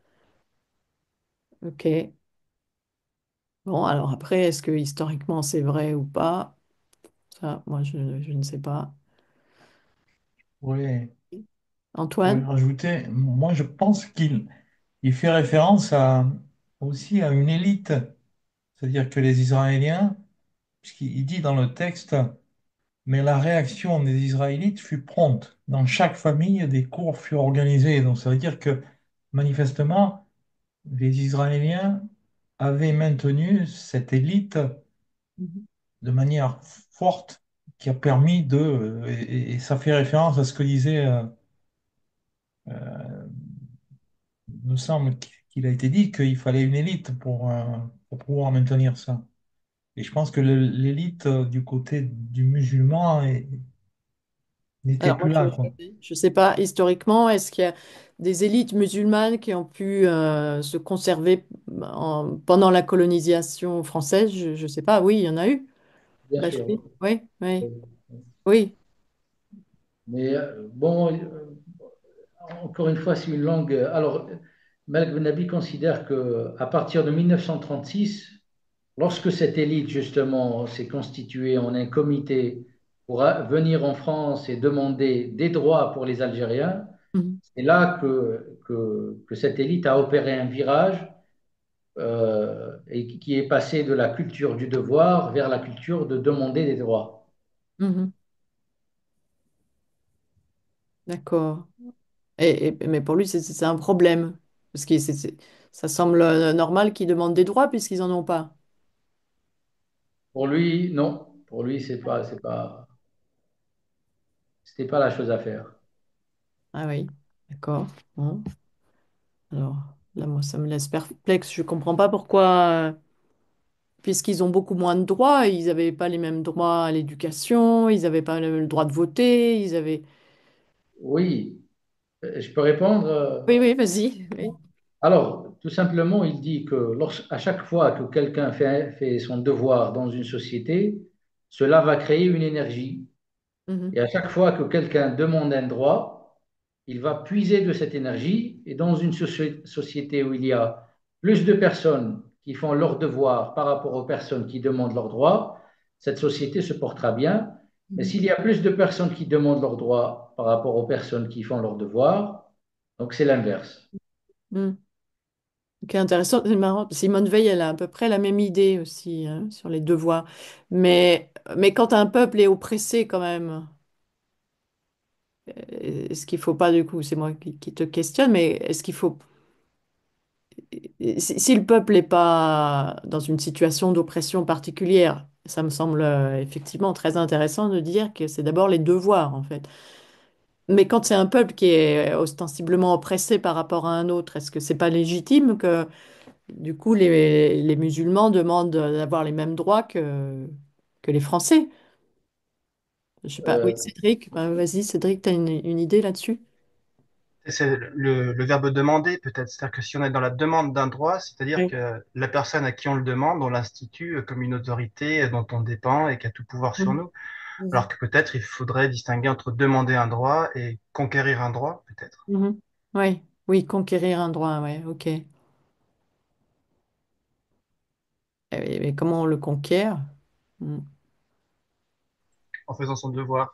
Ok. Bon, alors après, est-ce que historiquement c'est vrai ou pas? Ça, moi, je, je ne sais pas. Ouais. Pour y Antoine? rajouter, moi je pense qu'il il fait référence à, aussi à une élite, c'est-à-dire que les Israéliens, puisqu'il il dit dans le texte, mais la réaction des Israélites fut prompte. Dans chaque famille, des cours furent organisés. Donc ça veut dire que manifestement, les Israéliens avaient maintenu cette élite Mhm. de manière forte qui a permis de, euh, et, et ça fait référence à ce que disait, euh, euh, il me semble qu'il a été dit qu'il fallait une élite pour, euh, pour pouvoir maintenir ça. Et je pense que le- l'élite euh, du côté du musulman est- n'était Alors moi, plus je là, quoi. ne sais pas, historiquement, est-ce qu'il y a des élites musulmanes qui ont pu euh, se conserver en- pendant la colonisation française? Je ne sais pas. Oui, il y en a eu. Bien La sûr. Chine. Oui, oui, oui. Mais euh, bon, euh, encore une fois, c'est une langue. Alors, Malik Ben Nabi considère que à partir de mille neuf cent trente-six, lorsque cette élite, justement, s'est constituée en un comité pour a- venir en France et demander des droits pour les Algériens, Mhm. c'est là que, que, que cette élite a opéré un virage euh, et qui qui est passé de la culture du devoir vers la culture de demander des droits. Mhm. D'accord. Et, et- mais pour lui, c'est c'est un problème. Parce que c'est- c'est- ça semble euh, normal qu'ils demandent des droits puisqu'ils n'en ont pas. Pour lui, non. Pour lui, c'est pas, c'est pas, c'était pas la chose à faire. Ah oui, d'accord. Bon. Alors là, moi, ça me laisse perplexe. Je ne comprends pas pourquoi, euh, puisqu'ils ont beaucoup moins de droits, ils n'avaient pas les mêmes droits à l'éducation, ils n'avaient pas le le droit de voter, ils avaient... Oui, Euh, je peux répondre. euh, Oui, oui, vas-y. Oui. Alors, tout simplement, il dit que lors- à chaque fois que quelqu'un fait, fait son devoir dans une société, cela va créer une énergie. Et Mhm, à chaque fois que quelqu'un demande un droit, il va puiser de cette énergie. Et dans une soci- société où il y a plus de personnes qui font leur devoir par rapport aux personnes qui demandent leurs droits, cette société se portera bien. Mais mhm, s'il y a plus de personnes qui demandent leurs droits par rapport aux personnes qui font leurs devoirs, donc c'est l'inverse. mhm. Ok, intéressant. C'est marrant. Simone Veil, elle a à peu près la même idée aussi, hein, sur les devoirs. Mais, mais quand un peuple est oppressé quand même, est-ce qu'il faut pas, du coup, c'est moi qui, qui te questionne, mais est-ce qu'il faut, si, si le peuple n'est pas dans une situation d'oppression particulière, ça me semble euh, effectivement très intéressant de dire que c'est d'abord les devoirs, en fait. Mais quand c'est un peuple qui est ostensiblement oppressé par rapport à un autre, est-ce que c'est pas légitime que, du coup, les, les musulmans demandent d'avoir les mêmes droits que, que les Français? Je sais pas. Oui, Euh, Cédric, bah, vas-y, Cédric, tu as une, une idée là-dessus? C'est le, le verbe demander, peut-être. C'est-à-dire que si on est dans la demande d'un droit, c'est-à-dire Oui. que la personne à qui on le demande, on l'institue comme une autorité dont on dépend et qui a tout pouvoir sur Mhm. nous. Mhm. Alors que peut-être il faudrait distinguer entre demander un droit et conquérir un droit, peut-être. Mhm. Oui, oui, conquérir un droit, ouais, ok. Et, et comment on le conquiert? Mhm. En faisant son devoir.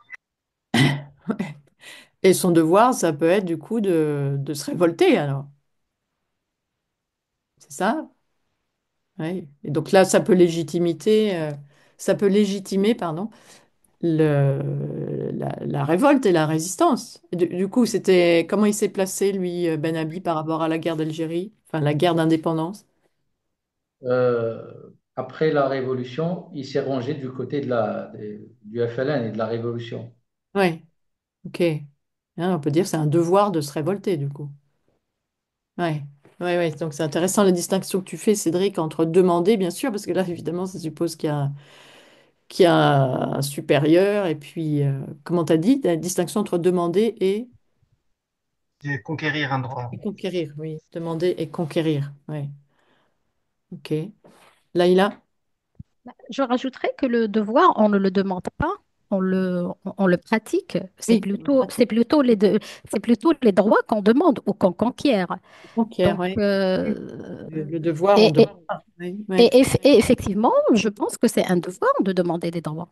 Et son devoir, ça peut être du coup de, de se révolter, alors. C'est ça? Oui. Et donc là, ça peut légitimité, euh, ça peut légitimer, pardon, le, la, la révolte et la résistance. Et du, du coup, c'était comment il s'est placé, lui, euh, Ben Ali, par rapport à la guerre d'Algérie, enfin la guerre d'indépendance? euh, Après la Révolution, il s'est rangé du côté de la, des- du F L N et de la Révolution. Oui, ok. Hein, on peut dire que c'est un devoir de se révolter, du coup. Ouais, ouais, ouais. Donc c'est intéressant la distinction que tu fais, Cédric, entre demander, bien sûr, parce que là, évidemment, ça suppose qu'il y a, qu'il y a un supérieur, et puis, euh, comment t'as dit, la distinction entre demander et, C'est conquérir un droit. et conquérir, oui. Demander et conquérir, ouais. Ok. Laïla? Je rajouterais que le devoir, on ne le demande pas, on le, on, on le pratique. C'est Oui, plutôt, c'est plutôt les deux, c'est plutôt les droits qu'on demande ou qu'on conquiert. conquiert, Donc, oui. euh, Le, le devoir, on et, demande et, pas. Oui, oui. et, eff- et effectivement, je pense que c'est un devoir de demander des droits.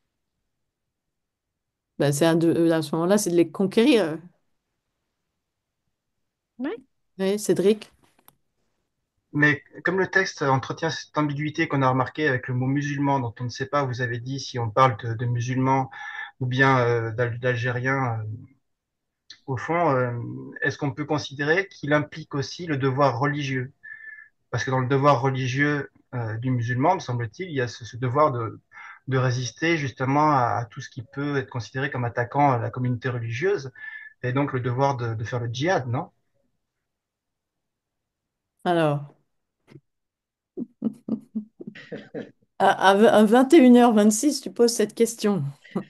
Ben, c'est un de, euh, à ce moment-là, c'est de les conquérir. Oui. Oui, Cédric? Mais comme le texte entretient cette ambiguïté qu'on a remarqué avec le mot musulman, dont on ne sait pas, vous avez dit si on parle de, de musulmans ou bien euh, d'Al- d'Algériens, euh, au fond, euh, est-ce qu'on peut considérer qu'il implique aussi le devoir religieux? Parce que dans le devoir religieux euh, du musulman, me semble-t-il, il y a ce, ce devoir de, de résister justement à, à tout ce qui peut être considéré comme attaquant à la communauté religieuse, et donc le devoir de, de faire le djihad, non? Alors, à, à vingt et une heures vingt-six, tu poses cette question.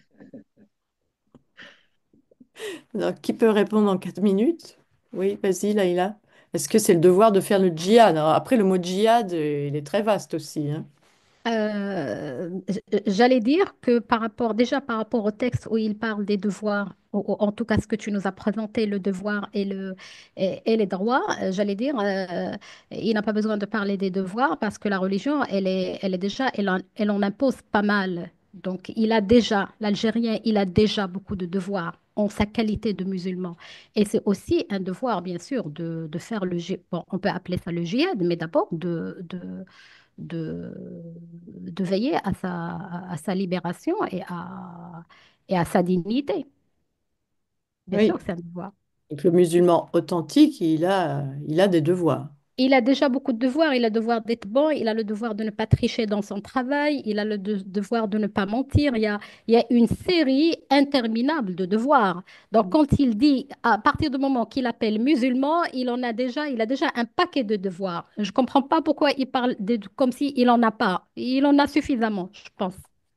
Alors, qui peut répondre en quatre minutes? Oui, vas-y, Laïla. Est-ce que c'est le devoir de faire le djihad? Alors, après, le mot djihad, euh, il est très vaste aussi, hein. Euh, j- j'allais dire que par rapport, déjà par rapport au texte où il parle des devoirs, ou- ou en tout cas ce que tu nous as présenté, le devoir et, le, et, et les droits, euh, j'allais dire, euh, il n'a pas besoin de parler des devoirs parce que la religion, elle est, elle est déjà, elle en, elle en impose pas mal. Donc il a déjà, l'Algérien, il a déjà beaucoup de devoirs en sa qualité de musulman. Et c'est aussi un devoir, bien sûr, de, de faire le, dji- bon, on peut appeler ça le djihad, mais d'abord de, de de, de veiller à sa, à sa libération et à, et à sa dignité. Bien sûr Oui. que c'est un devoir. Donc, le musulman authentique, il a, il a des devoirs. Il a déjà beaucoup de devoirs. Il a le devoir d'être bon, il a le devoir de ne pas tricher dans son travail, il a le de- devoir de ne pas mentir. Il y a, il y a une série interminable de devoirs. Donc, quand il dit, à partir du moment qu'il appelle musulman, il en a déjà, il a déjà un paquet de devoirs. Je ne comprends pas pourquoi il parle de, comme s'il n'en a pas. Il en a suffisamment, je pense.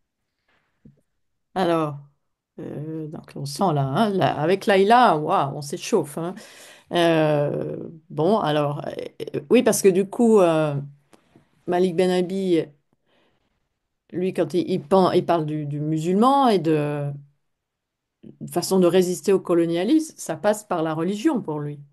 Alors, euh, donc on sent là, hein, là, avec Laïla, waouh, on s'échauffe, hein. Euh, bon, alors, euh, oui, parce que du coup, euh, Malik Ben Abi, lui, quand il, il, pen- il parle du, du musulman et de, de façon de résister au colonialisme, ça passe par la religion pour lui,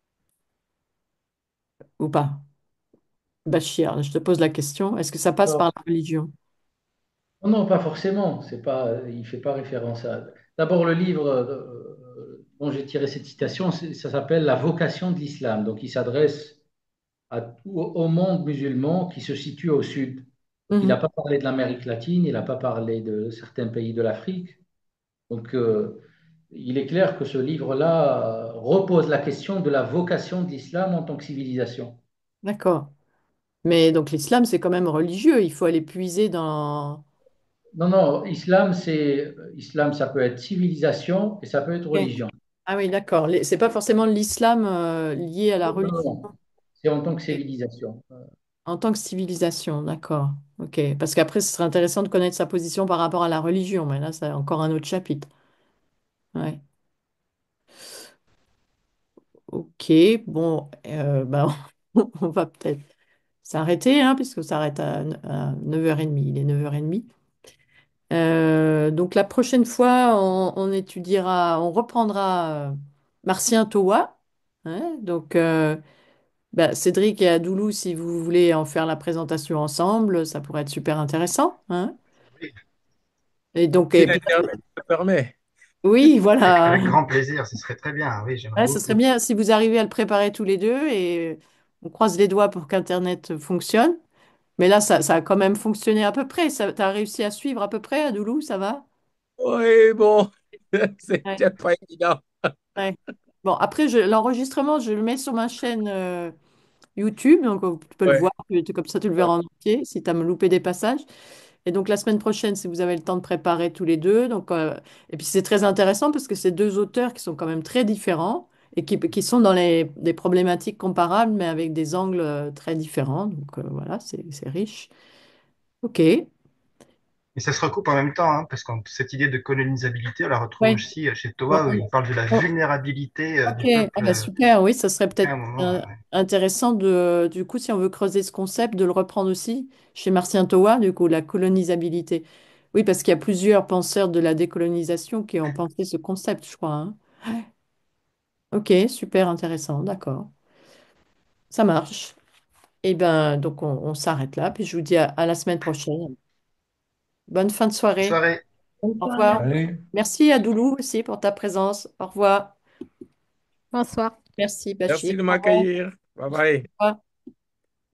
ou pas? Bachir, je te pose la question, est-ce que ça passe par Alors, la religion? non, non, pas forcément. C'est pas, il ne fait pas référence à. D'abord, le livre euh, dont j'ai tiré cette citation, c'est- ça s'appelle La vocation de l'islam. Donc, il s'adresse à tout- au monde musulman qui se situe au sud. Donc, il n'a Mhm. pas parlé de l'Amérique latine, il n'a pas parlé de certains pays de l'Afrique. Donc, euh, il est clair que ce livre-là euh, repose la question de la vocation de l'islam en tant que civilisation. D'accord. Mais donc l'islam, c'est quand même religieux. Il faut aller puiser dans... Non, non, islam, c'est islam, ça peut être civilisation et ça peut être Ok. religion. Ah oui, d'accord. Les- C'est pas forcément l'islam euh, lié à la Non, non, religion. non, c'est en tant que Ok. civilisation. Euh, En tant que civilisation, d'accord. Ok. Parce qu'après, ce serait intéressant de connaître sa position par rapport à la religion. Mais là, c'est encore un autre chapitre. Ouais. Ok. Bon, euh, bah, on va peut-être s'arrêter, hein, puisque ça s'arrête à, à neuf heures trente. Il est neuf heures trente. Euh, donc la prochaine fois, on, on étudiera, on reprendra euh, Martien Towa. Hein. Donc euh, bah, Cédric et Adoulou, si vous voulez en faire la présentation ensemble, ça pourrait être super intéressant. Hein. Oui, Et donc, Si et puis, l'Internet le permet. oui, avec, voilà. avec grand plaisir, ce serait très bien. Oui, j'aimerais Ouais, ce serait beaucoup. bien si vous arrivez à le préparer tous les deux et on croise les doigts pour qu'Internet fonctionne. Mais là, ça, ça a quand même fonctionné à peu près. Ça, t'as réussi à suivre à peu près, Adoulou, ça va? Oui, bon, Ouais. c'était pas évident. Ouais. Bon, après, je- l'enregistrement, je le mets sur ma chaîne euh, YouTube, donc euh, tu peux le Ouais. voir, tu- tu- comme ça tu le verras en entier si tu as loupé des passages. Et donc la semaine prochaine, si vous avez le temps de préparer tous les deux. Donc, euh, et puis c'est très intéressant parce que c'est deux auteurs qui sont quand même très différents et qui, qui sont dans les, des problématiques comparables, mais avec des angles euh, très différents. Donc euh, voilà, c'est c'est riche. Ok. Et ça se recoupe en même temps, hein, parce que cette idée de colonisabilité, on la retrouve Ouais. aussi euh, chez On- Toa, où il parle de la on- vulnérabilité euh, Ok, du ah peuple bah euh, super, oui, ça serait à un peut-être moment. euh, Ouais. intéressant de, du coup, si on veut creuser ce concept, de le reprendre aussi chez Martien Towa, du coup, la colonisabilité. Oui, parce qu'il y a plusieurs penseurs de la décolonisation qui ont pensé ce concept, je crois. Hein. Ok, super intéressant, d'accord. Ça marche. Et ben, donc on, on s'arrête là, puis je vous dis à, à la semaine prochaine. Bonne fin de Bonne soirée. soirée. Bonne Au soirée. revoir. Allez. Merci à Doulou aussi pour ta présence. Au revoir. Bonsoir. Merci, Merci Bachir. de Au revoir. m'accueillir. Bye bye. Au revoir.